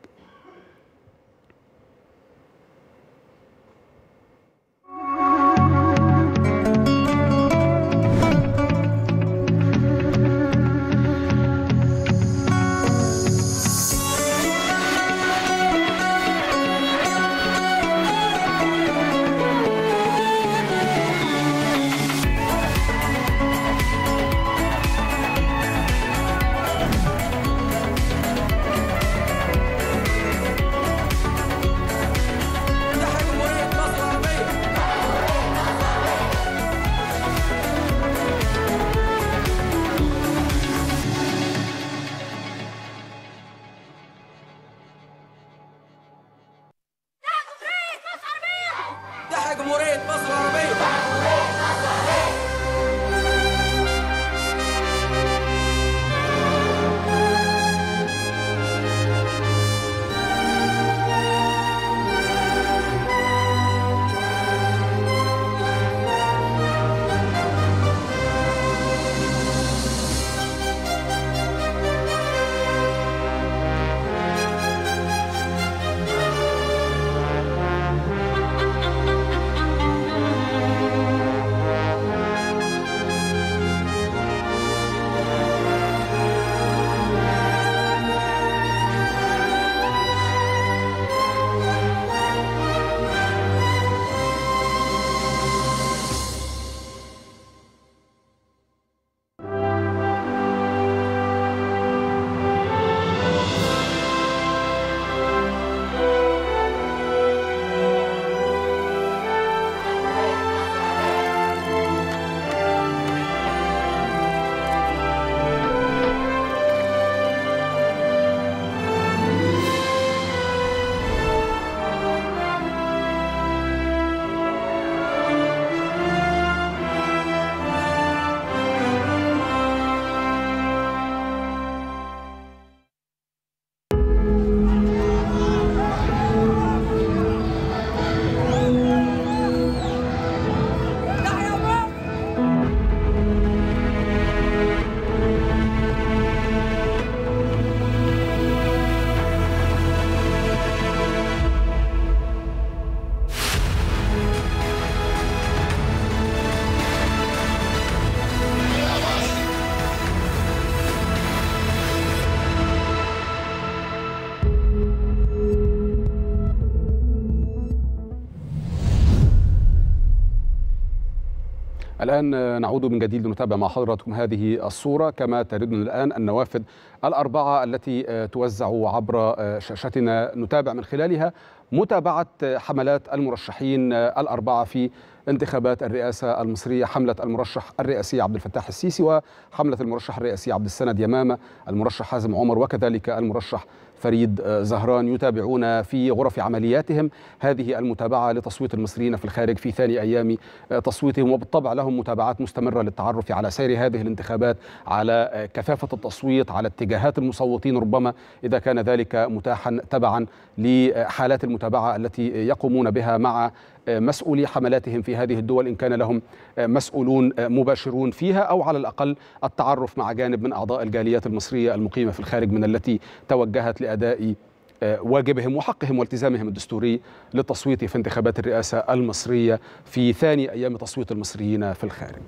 الآن نعود من جديد لنتابع مع حضراتكم هذه الصورة. كما تردنا الآن النوافذ الأربعة التي توزع عبر شاشتنا، نتابع من خلالها متابعة حملات المرشحين الأربعة في انتخابات الرئاسة المصرية، حملة المرشح الرئاسي عبد الفتاح السيسي، وحملة المرشح الرئاسي عبد السند يمامة، المرشح حازم عمر، وكذلك المرشح فريد زهران. يتابعون في غرف عملياتهم هذه المتابعة لتصويت المصريين في الخارج في ثاني أيام تصويتهم، وبالطبع لهم متابعات مستمرة للتعرف على سير هذه الانتخابات، على كثافة التصويت، على اتجاهات المصوتين ربما إذا كان ذلك متاحا، تبعا لحالات المتابعة التي يقومون بها مع مسؤولي حملاتهم في هذه الدول، إن كان لهم مسؤولون مباشرون فيها، أو على الأقل التعرف مع جانب من أعضاء الجاليات المصرية المقيمة في الخارج من التي توجهت لأداء واجبهم وحقهم والتزامهم الدستوري للتصويت في انتخابات الرئاسة المصرية في ثاني أيام تصويت المصريين في الخارج.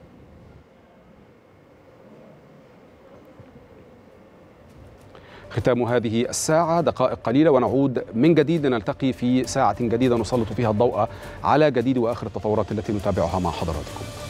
ختام هذه الساعة، دقائق قليلة ونعود من جديد، نلتقي في ساعة جديدة نسلط فيها الضوء على جديد وآخر التطورات التي نتابعها مع حضراتكم.